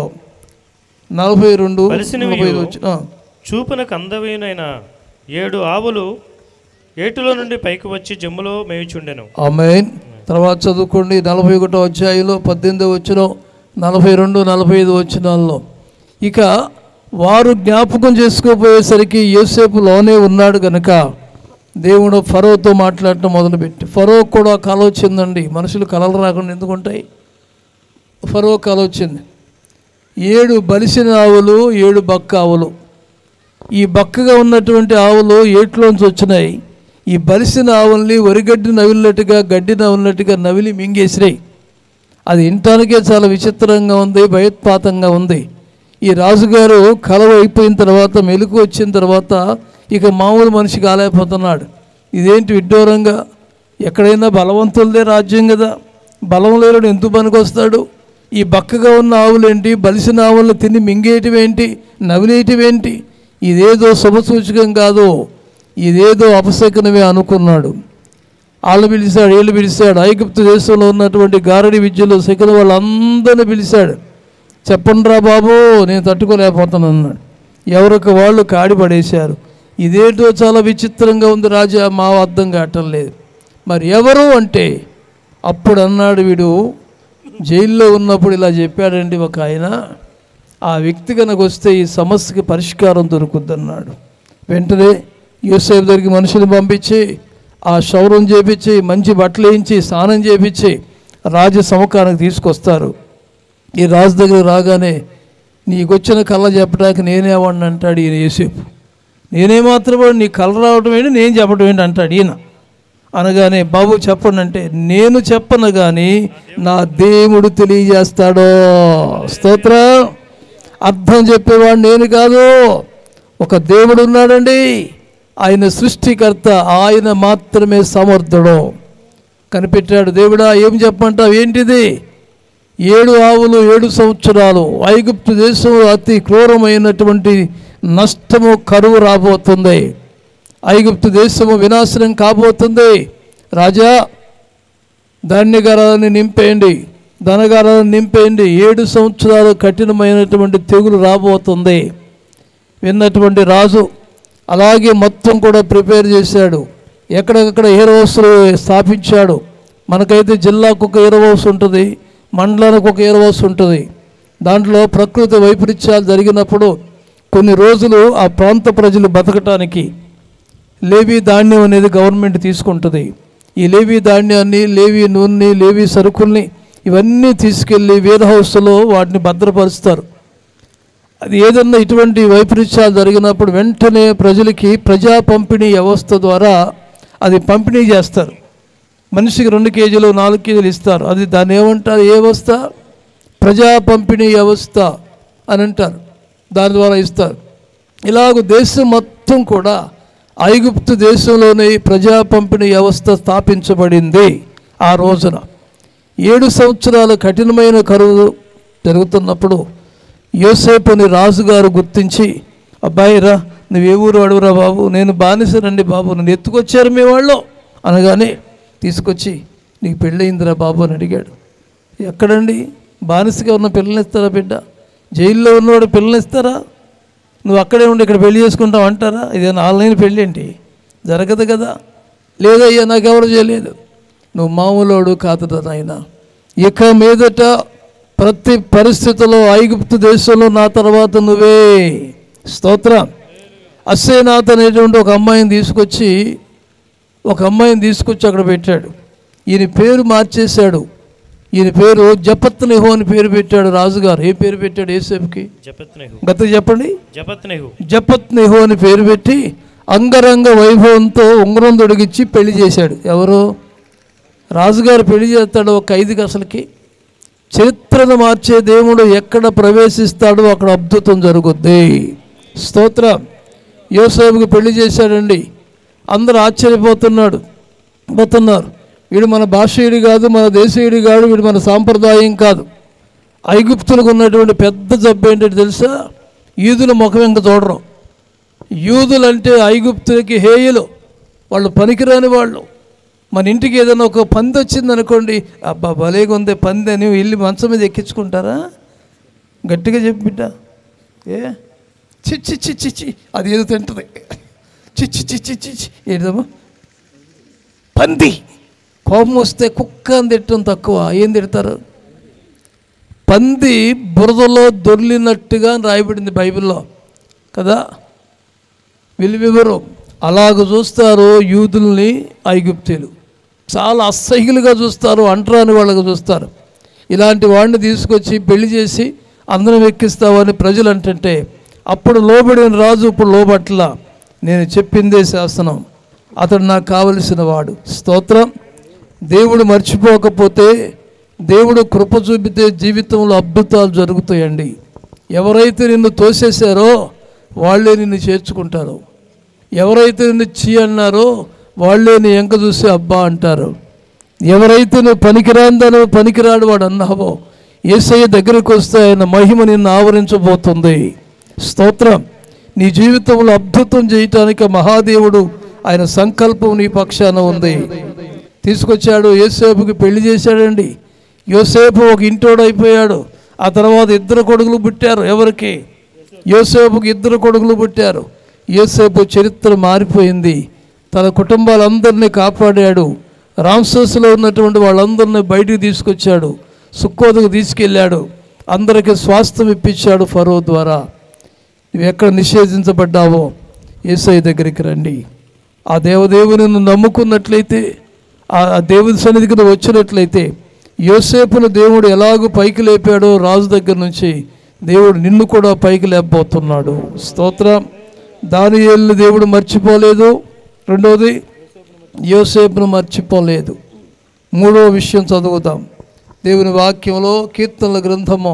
42, 45 వచ్చిన చూపునకు అందమైనైన 7 ఆవులు ఏటులో నుండి పైకి వచ్చి జమ్ములో మేయుచుండెను. ఆమేన్. తర్వాత చదువుకోండి 41వ అధ్యాయంలో 18వ వచనం, 42, 45 వచనాల్లో. ఇక వారు జ్ఞాపకం చేసుకోపోయేసరికి యోసేపు లోనే ఉన్నాడు కనుక దేవుడు ఫరోతో మాట్లాడటం మొదలుపెట్టి, ఫరో కూడా కల వచ్చిందండి. మనుషులు కలలు రాకుండా ఎందుకుంటాయి? ఫరో కల వచ్చింది. 7 బలిసిన ఆవులు, 7 బక్క ఆవులు. ఈ బక్కగా ఉన్నటువంటి ఆవులు ఏట్లోంచి వచ్చినాయి. ఈ బలిసిన ఆవుల్ని వరిగడ్డి నవిలినట్టుగా, గడ్డి నవిలినట్టుగా నవిలి మింగేసినాయి. అది వినటానికే చాలా విచిత్రంగా ఉంది, భయోత్పాతంగా ఉంది. ఈ రాజుగారు కలవ అయిపోయిన తర్వాత, మెలకు వచ్చిన తర్వాత ఇక మామూలు మనిషి కాలేకపోతున్నాడు. ఇదేంటి విడ్డూరంగా, ఎక్కడైనా బలవంతులదే రాజ్యం కదా, బలం లేని ఎందుకు పనికొస్తాడు? ఈ బక్కగా ఉన్న ఆవులేంటి, బలిసిన ఆవులను తిని మింగేయటం ఏంటి, నవిలేయటం ఏంటి? ఇదేదో శుభసూచకం కాదు, ఇదేదో అపశకనమే అనుకున్నాడు. వాళ్ళు పిలిచాడు, వీళ్ళు పిలిచాడు. ఐగుప్తు దేశంలో ఉన్నటువంటి గారడి విద్యలో శకున వాళ్ళందరినీ పిలిచాడు. చెప్పండిరా బాబు, నేను తట్టుకోలేకపోతాను అన్నాడు. ఎవరికి వాళ్ళు కాడి పడేశారు. ఇదేంటో చాలా విచిత్రంగా ఉంది రాజా, మా అర్థం కావటం లేదు. మరి ఎవరు అంటే అప్పుడు అన్నాడు, వీడు జైల్లో ఉన్నప్పుడు ఇలా చెప్పాడండి ఒక ఆయన, ఆ వ్యక్తి కనుక వస్తే ఈ సమస్యకి పరిష్కారం దొరుకుద్దన్నాడు. వెంటనే యోసేపు దగ్గరికి మనుషులు పంపించి ఆ క్షౌరం చేపించి, మంచి బట్టలు వేయించి, స్నానం చేపించి రాజు సముఖానికి తీసుకొస్తారు. ఈ రాజు దగ్గర రాగానే నీకు వచ్చిన కళ్ళ చెప్పడానికి నేనేవాడిని అంటాడు ఈయన యోసేపు. నేనేమాత్రం నీ కళ్ళ రావడం ఏంటి, నేను చెప్పడం ఏంటి అంటాడు ఈయన. అనగానే బాబు చెప్పండి అంటే, నేను చెప్పను కానీ నా దేవుడు తెలియజేస్తాడో. స్తోత్రం. అర్థం చెప్పేవాడు నేను కాదు, ఒక దేవుడు ఉన్నాడండి, ఆయన సృష్టికర్త, ఆయన మాత్రమే సమర్థుడు. కనిపెట్టాడు. దేవుడా ఏం చెప్పంటావు, ఏంటిది? 7 ఆవులు 7 సంవత్సరాలు ఐగుప్తు దేశంలో అతి క్రూరమైనటువంటి నష్టము, కరువు రాబోతుంది. ఐగుప్తు దేశము వినాశనం కాబోతుంది. రాజా ధాన్యగారాలను నింపేయండి, ధనగారాలను నింపేయండి, 7 సంవత్సరాలు కఠినమైనటువంటి తెగులు రాబోతుంది. విన్నటువంటి రాజు అలాగే మొత్తం కూడా ప్రిపేర్ చేశాడు. ఎక్కడెక్కడ ఎయిర్ హౌస్లు స్థాపించాడు. మనకైతే జిల్లాకు ఒక ఎయిర్ హౌస్ ఉంటుంది, మండలానికి ఒక ఎయిర్ హౌస్ ఉంటుంది. దాంట్లో ప్రకృతి వైపరీత్యాలు జరిగినప్పుడు కొన్ని రోజులు ఆ ప్రాంత ప్రజలు బతకటానికి లేవీ ధాన్యం అనేది గవర్నమెంట్ తీసుకుంటుంది. ఈ లేవీ ధాన్యాన్ని, లేవీ నూనె, లేవీ సరుకుల్ని ఇవన్నీ తీసుకెళ్ళి వేర్ హౌస్లో వాటిని భద్రపరుస్తారు. అది ఏదన్నా ఇటువంటి వైపరీత్యాలు జరిగినప్పుడు వెంటనే ప్రజలకి ప్రజా పంపిణీ వ్యవస్థ ద్వారా అది పంపిణీ చేస్తారు. మనిషికి 2 కేజీలు 4 కేజీలు ఇస్తారు. అది దాన్ని ఏమంటారు? ఏ వ్యవస్థ? ప్రజా పంపిణీ వ్యవస్థ అని అంటారు. దాని ద్వారా ఇస్తారు. ఇలాగ దేశం మొత్తం కూడా ఐగుప్తు దేశంలోనే ప్రజా పంపిణీ వ్యవస్థ స్థాపించబడింది. ఆ రోజున 7 సంవత్సరాల కఠినమైన కరువు జరుగుతున్నప్పుడు యోసేపుని రాజుగారు గుర్తించి, అబ్బాయి రా, నువ్వు ఏ ఊరు అడుగురా బాబు, నేను బానిసనండి బాబు, నన్ను ఎత్తుకొచ్చారు మీ వాళ్ళు అనగానే తీసుకొచ్చి, నీకు పెళ్ళయిందిరా బాబు అని అడిగాడు. ఎక్కడండి? బానిసగా ఉన్న పిల్లనిస్తారా బిడ్డ? జైల్లో ఉన్నవాడు పిల్లనిస్తారా? నువ్వు అక్కడే ఉండి ఇక్కడ పెళ్లి చేసుకుంటావు అంటారా? ఇదేనా ఆన్లైన్ పెళ్ళి ఏంటి? జరగదు కదా. లేదయ్యా, నాకెవరు చేయలేదు. నువ్వు మామూలోడు కాదు నాయన. ఇక మీదట ప్రతి పరిస్థితుల్లో ఐగుప్తు దేశంలో నా తర్వాత నువ్వే. స్తోత్రం. అస్సేనాథ్ అనేటువంటి ఒక అమ్మాయిని తీసుకొచ్చి అక్కడ పెట్టాడు. ఈయన పేరు మార్చేశాడు. ఈయన పేరు జపత్నెహు అని పేరు పెట్టాడు రాజుగారు. ఏ పేరు పెట్టాడు యోసేపుకి? గత చెప్పండి. జపత్నెహు అని పేరు పెట్టి అంగరంగ వైభవంతో ఉంగరం తొడిగించి పెళ్లి చేశాడు. ఎవరు? రాజుగారు పెళ్లి చేస్తాడు ఒక ఖైదీకి. అసలుకి చరిత్రను మార్చే దేవుడు ఎక్కడ ప్రవేశిస్తాడో అక్కడ అద్భుతం జరుగుద్ది. స్తోత్రం. యోసేపుకి పెళ్లి చేశాడండి. అందరూ ఆశ్చర్యపోతున్నారు. వీడు మన భాషీయుడు కాదు, మన దేశీయుడు కాదు, వీడు మన సాంప్రదాయం కాదు. ఐగుప్తులకు ఉన్నటువంటి పెద్ద జబ్బు ఏంటంటే తెలుసా? యూదుల ముఖం ఇంకా చూడరు. యూదులంటే ఐగుప్తులకి హేయులు, వాళ్ళు పనికిరాని వాళ్ళు. మన ఇంటికి ఏదైనా ఒక పంది వచ్చింది అనుకోండి, అబ్బా భలేగా ఉంది పంది అని వెళ్ళి మంచం మీద ఎక్కించుకుంటారా? గట్టిగా చెప్పి బిడ్డ. చిచ్చి చిచ్చి చి అది ఏదో తింటుంది. చిచ్చి చిచ్చి చిచ్చి ఏదమ్మా పంది. కోపం వస్తే కుక్క అని తిట్టడం తక్కువ. ఏం తిడతారు? పంది బురదలో దొర్లినట్టుగా రాయబడింది బైబిల్లో కదా. విలువివరు అలాగ చూస్తారు యూదుల్ని ఐగుప్తీయులు. చాలా అసహ్యులుగా చూస్తారు, అంటరాని వాళ్ళగా చూస్తారు. ఇలాంటి వాడిని తీసుకొచ్చి పెళ్లి చేసి అందరం ఎక్కిస్తామని ప్రజలు అంటుంటే అప్పుడు లోబడిన రాజు ఇప్పుడు లోబట్లా. నేను చెప్పిందే శాసనం, అతడు నాకు కావలసిన వాడు. స్తోత్రం. దేవుడు మర్చిపోకపోతే, దేవుడు కృప చూపితే జీవితంలో అద్భుతాలు జరుగుతాయండి. ఎవరైతే నిన్ను తోసేశారో వాళ్ళే నిన్ను చేర్చుకుంటారు. ఎవరైతే నిన్ను చీ అన్నారో వాళ్ళే నీ ఎంక చూసి అబ్బా అంటారు. ఎవరైతే నువ్వు పనికిరాందనో పనికిరాడు వాడు అన్నావో యేసయ్య దగ్గరికి వస్తే ఆయన మహిమ నిన్ను ఆవరించబోతుంది. స్తోత్రం. నీ జీవితంలో అద్భుతం చేయటానికి మహాదేవుడు ఆయన సంకల్పం నీ పక్షాన ఉంది. తీసుకొచ్చాడు. యోసేపుకి పెళ్లి చేశాడండి. యోసేపు ఒక ఇంటోడు అయిపోయాడు. ఆ తర్వాత 2 కొడుకులు పుట్టారు. ఎవరికి? యోసేపుకి 2 కొడుకులు పుట్టారు. యోసేపు చరిత్ర మారిపోయింది. తన కుటుంబాలందరినీ కాపాడాడు. రామ్సేస్లో ఉన్నటువంటి వాళ్ళందరినీ బయటికి తీసుకొచ్చాడు. సుక్కోతుకు తీసుకెళ్ళాడు. అందరికీ స్వాస్థ్యం ఇప్పించాడు ఫరో ద్వారా. నువ్వు ఎక్కడ నిషేధించబడ్డావో యేసయ్య దగ్గరికి రండి. ఆ దేవదేవుని నమ్ముకున్నట్లయితే, ఆ దేవుని సన్నిధికి నువ్వు వచ్చినట్లయితే, యోసేపును దేవుడు ఎలాగూ పైకి లేపాడో రాజు దగ్గర నుంచి దేవుడు నిన్ను కూడా పైకి లేపబోతున్నాడు. స్తోత్రం. దానియేలును దేవుడు మర్చిపోలేదు. రెండవది, యోసేపును మర్చిపోలేదు. మూడవ విషయం చదువుతాం దేవుని వాక్యంలో. కీర్తనల గ్రంథము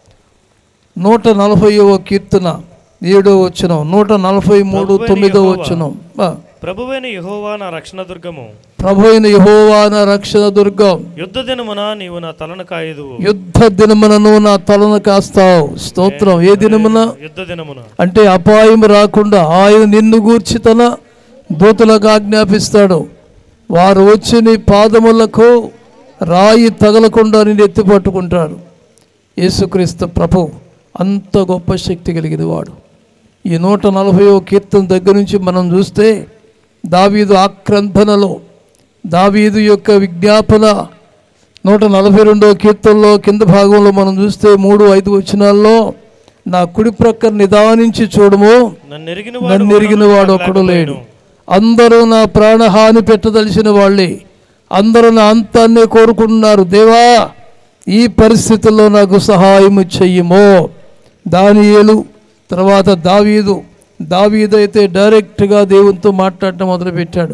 140వ కీర్తన 7వ వచనం, 143 9వ వచనం. ప్రభువైన యెహోవా నా రక్షణ దుర్గము. ప్రభువైన యెహోవా నా రక్షణ దుర్గం. యుద్ధ దినమున నీవు నా తలను కాయదువు. యుద్ధ దినమున నువ్వు నా తలను కాస్తావు. స్తోత్రం. ఏ దినమున? యుద్ధ దినమున. అంటే అపాయం రాకుండా ఆయన నిన్ను గూర్చి తన దూతలకు ఆజ్ఞాపిస్తాడు. వారు వచ్చి నీ పాదములకు రాయి తగలకుండా నిన్ను ఎత్తి పట్టుకుంటాడు. యేసుక్రీస్తు ప్రభు అంత గొప్ప శక్తి కలిగిన వాడు. ఈ 140వ కీర్తన దగ్గర నుంచి మనం చూస్తే దావీదు ఆక్రందనలో, దావీదు యొక్క విజ్ఞాపన 142వ కీర్తనలో కింద భాగంలో మనం చూస్తే 3-5 వచనాల్లో, నా కుడి ప్రక్క నిదానించి చూడము, నన్ను ఎరిగిన వాడు ఒకడు లేడు. అందరూ నా ప్రాణహాని పెట్టదలిచిన వాళ్ళే, అందరూ నా అంతాన్నే కోరుకుంటున్నారు. దేవా, ఈ పరిస్థితుల్లో నాకు సహాయము చెయ్యమో. దానియేలు తర్వాత దావీదు అయితే డైరెక్ట్గా దేవునితో మాట్లాడటం మొదలుపెట్టాడు.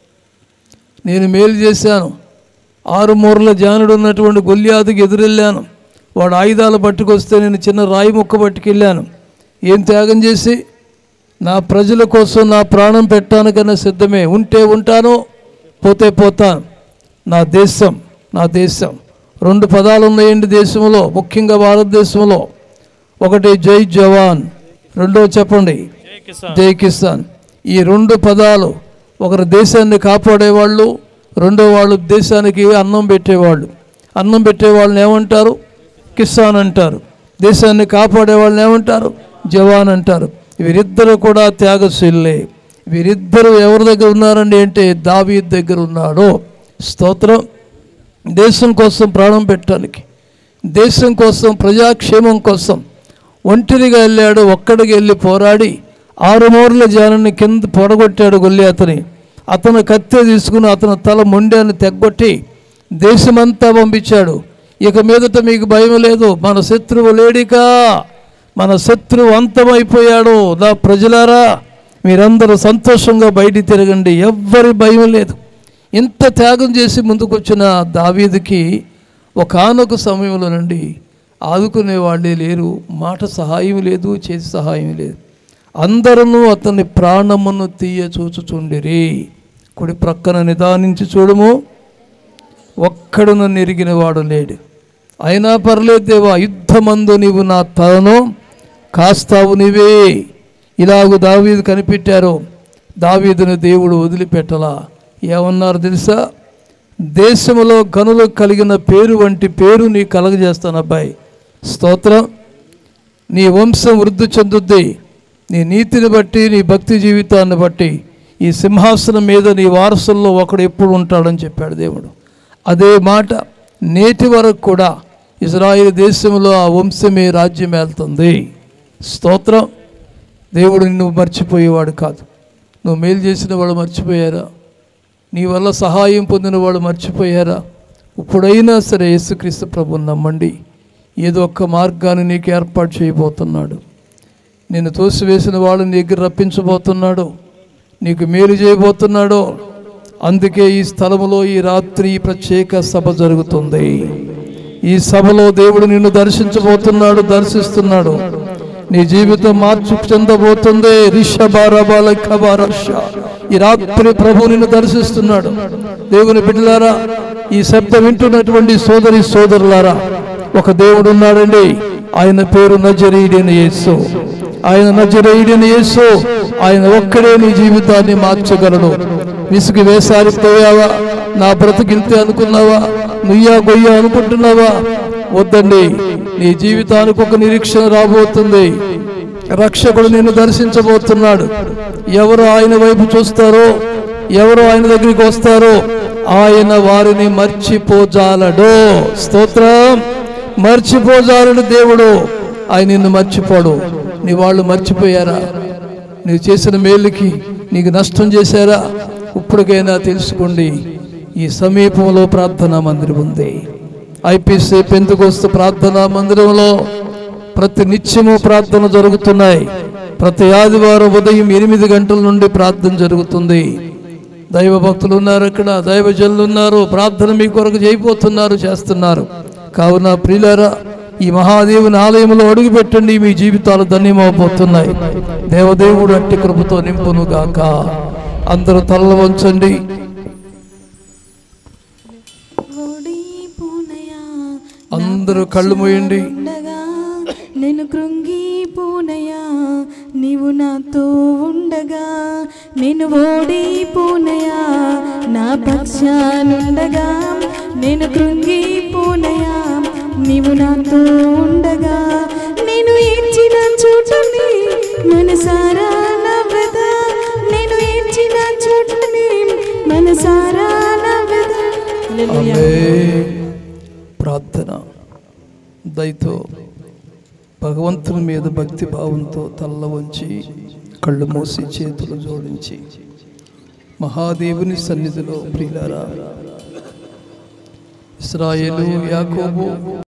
నేను మేలు చేశాను, 6 మూరల జానుడు ఉన్నటువంటి గొల్యాతుకి ఎదురెళ్ళాను, వాడు ఆయుధాలు పట్టుకొస్తే నేను చిన్న రాయి ముక్క పట్టుకెళ్ళాను. ఏం త్యాగం చేసి నా ప్రజల కోసం నా ప్రాణం పెట్టడానికన్నా సిద్ధమే. ఉంటే ఉంటాను, పోతే పోతాను. నా దేశం 2 పదాలు ఉన్నాయండి దేశంలో, ముఖ్యంగా భారతదేశంలో. ఒకటి జై జవాన్, రెండో చెప్పండి జై కిసాన్. ఈ 2 పదాలు, ఒకరు దేశాన్ని కాపాడేవాళ్ళు, రెండో వాళ్ళు దేశానికి అన్నం పెట్టేవాళ్ళు. అన్నం పెట్టేవాళ్ళని ఏమంటారు? కిసాన్ అంటారు. దేశాన్ని కాపాడే వాళ్ళని ఏమంటారు? జవాన్ అంటారు. వీరిద్దరూ కూడా త్యాగశీలే. వీరిద్దరూ ఎవరి దగ్గర ఉన్నారండి అంటే దావీదు దగ్గర ఉన్నాడు. స్తోత్రం. దేశం కోసం ప్రాణం పెట్టడానికి, దేశం కోసం, ప్రజాక్షేమం కోసం ఒంటరిగా వెళ్ళాడు. ఒక్కడికి వెళ్ళి పోరాడి 6 మూరల జానుని కింద పొడగొట్టాడు గొల్యాతుని. అతను కత్తి తీసుకుని అతను తల మొండాన్ని తెగ్గొట్టి దేశమంతా పంపించాడు. ఇక మీదట మీకు భయం లేదు, మన శత్రువు లేడికా, మన శత్రువు అంతమైపోయాడు. నా ప్రజలారా, మీరందరూ సంతోషంగా బయటికి తిరగండి, ఎవ్వరి భయం లేదు. ఇంత త్యాగం చేసి ముందుకొచ్చిన దావీదుకి ఒకానొక సమయంలో నుండి ఆదుకునే వాళ్ళే లేరు, మాట సహాయం లేదు, చేతి సహాయం లేదు. అందరూ అతని ప్రాణమును తీయ చూచుచుండిరి. కుడి ప్రక్కన నిదానించి చూడము, ఒక్కడు నన్ను ఎరిగిన వాడు లేడు. అయినా పర్లేదు దేవా, యుద్ధమందు నీవు నా తలను కాస్తావు నీవే. ఇలాగూ దావీదు కనిపెట్టారు. దావీదుని దేవుడు వదిలిపెట్టలా. ఏమన్నారు తెలుసా? దేశంలో గనులు కలిగిన పేరు వంటి పేరు నీ కలగజేస్తాను అబ్బాయి. స్తోత్రం. నీ వంశం వృద్ధి చెందుద్ది, నీ నీతిని బట్టి, నీ భక్తి జీవితాన్ని బట్టి ఈ సింహాసనం మీద నీ వారసుల్లో ఒకడు ఎప్పుడు ఉంటాడని చెప్పాడు దేవుడు. అదే మాట నేటి వరకు కూడా ఇజ్రాయేల్ దేశంలో ఆ వంశమే రాజ్యం వెళ్తుంది. స్తోత్రం. దేవుడు నిన్ను మర్చిపోయేవాడు కాదు. నువ్వు మేలు చేసిన వాళ్ళు మర్చిపోయారా? నీ వల్ల సహాయం పొందిన వాళ్ళు మర్చిపోయారా? ఇప్పుడైనా సరే యేసుక్రీస్తు ప్రభువుని నమ్మండి. ఏదో ఒక్క మార్గాన్ని నీకు ఏర్పాటు చేయబోతున్నాడు. నిన్ను తోసివేసిన వాళ్ళని నీ దగ్గర రప్పించబోతున్నాడు, నీకు మేలు చేయబోతున్నాడు. అందుకే ఈ స్థలములో ఈ రాత్రి ప్రత్యేక సభ జరుగుతుంది. ఈ సభలో దేవుడు నిన్ను దర్శిస్తున్నాడు. నీ జీవితం మార్పు చెందబోతుంది. ఈ రాత్రి ప్రభు నిన్ను దర్శిస్తున్నాడు. దేవుని బిడ్డలారా, ఈ శబ్దం వింటున్నటువంటి సోదరులారా, ఒక దేవుడు ఉన్నాడండి. ఆయన పేరు నజరేయుడైన యేసు. ఆయన ఒక్కడే నీ జీవితాన్ని మార్చగలడు. విసుగు వేసారిపోయావా? నా బ్రతికింతే అనుకున్నావా? నుయ్యా గొయ్యా అనుకుంటున్నావా? వద్దండి, నీ జీవితానికి ఒక నిరీక్షణ రాబోతుంది. రక్షకుడు నిన్ను దర్శించబోతున్నాడు. ఎవరు ఆయన వైపు చూస్తారో, ఎవరు ఆయన దగ్గరికి వస్తారో ఆయన వారిని మర్చిపోజాలడు. స్తోత్రం. మర్చిపోజాలడు దేవుడు. ఆయన నిన్ను మర్చిపోడు. నీ వాళ్ళు మర్చిపోయారా? నీవు చేసిన మేలుకి నీకు నష్టం చేశారా? ఇప్పటికైనా తెలుసుకోండి, ఈ సమీపంలో ప్రార్థనా మందిరం ఉంది. ఐపీసీ పెంతెకోస్తు ప్రార్థనా మందిరంలో ప్రతి నిత్యము ప్రార్థన జరుగుతున్నాయి. ప్రతి ఆదివారం ఉదయం 8 గంటల నుండి ప్రార్థన జరుగుతుంది. దైవ భక్తులు ఉన్నారు, అక్కడ దైవజనులు ఉన్నారు. ప్రార్థన మీ కొరకు చేస్తున్నారు. కావున ప్రియులారా, ఈ మహాదేవుని ఆలయంలో అడుగు పెట్టండి, మీ జీవితాలు ధన్యమవబోతున్నాయి. దేవదేవుడు అట్టి కృపతో నింపును గాక. అందరూ తలలు వంచండి. అందరూ కళ్ళు మూయండి. నేను కృంగిపోనయా, నీవు నాతో ఉండగా. నేను ఓడిపోనయా, నా పక్షానుండగా. నేను కృంగిపోనయా, నీవు నాతో ఉండగా. నేను ఏడ్చిన చోటుని మనసారా నవ్వెదా. నేను ఏడ్చిన చోటుని మనసారా నవ్వెదా. ప్రార్థన దయతో భగవంతుని మీద భక్తి భావంతో తల్ల వంచి కళ్ళు మూసి చేతులు జోడించి మహాదేవుని సన్నిధిలో ప్రియులారా, ఇశ్రాయేలు, యాకోబు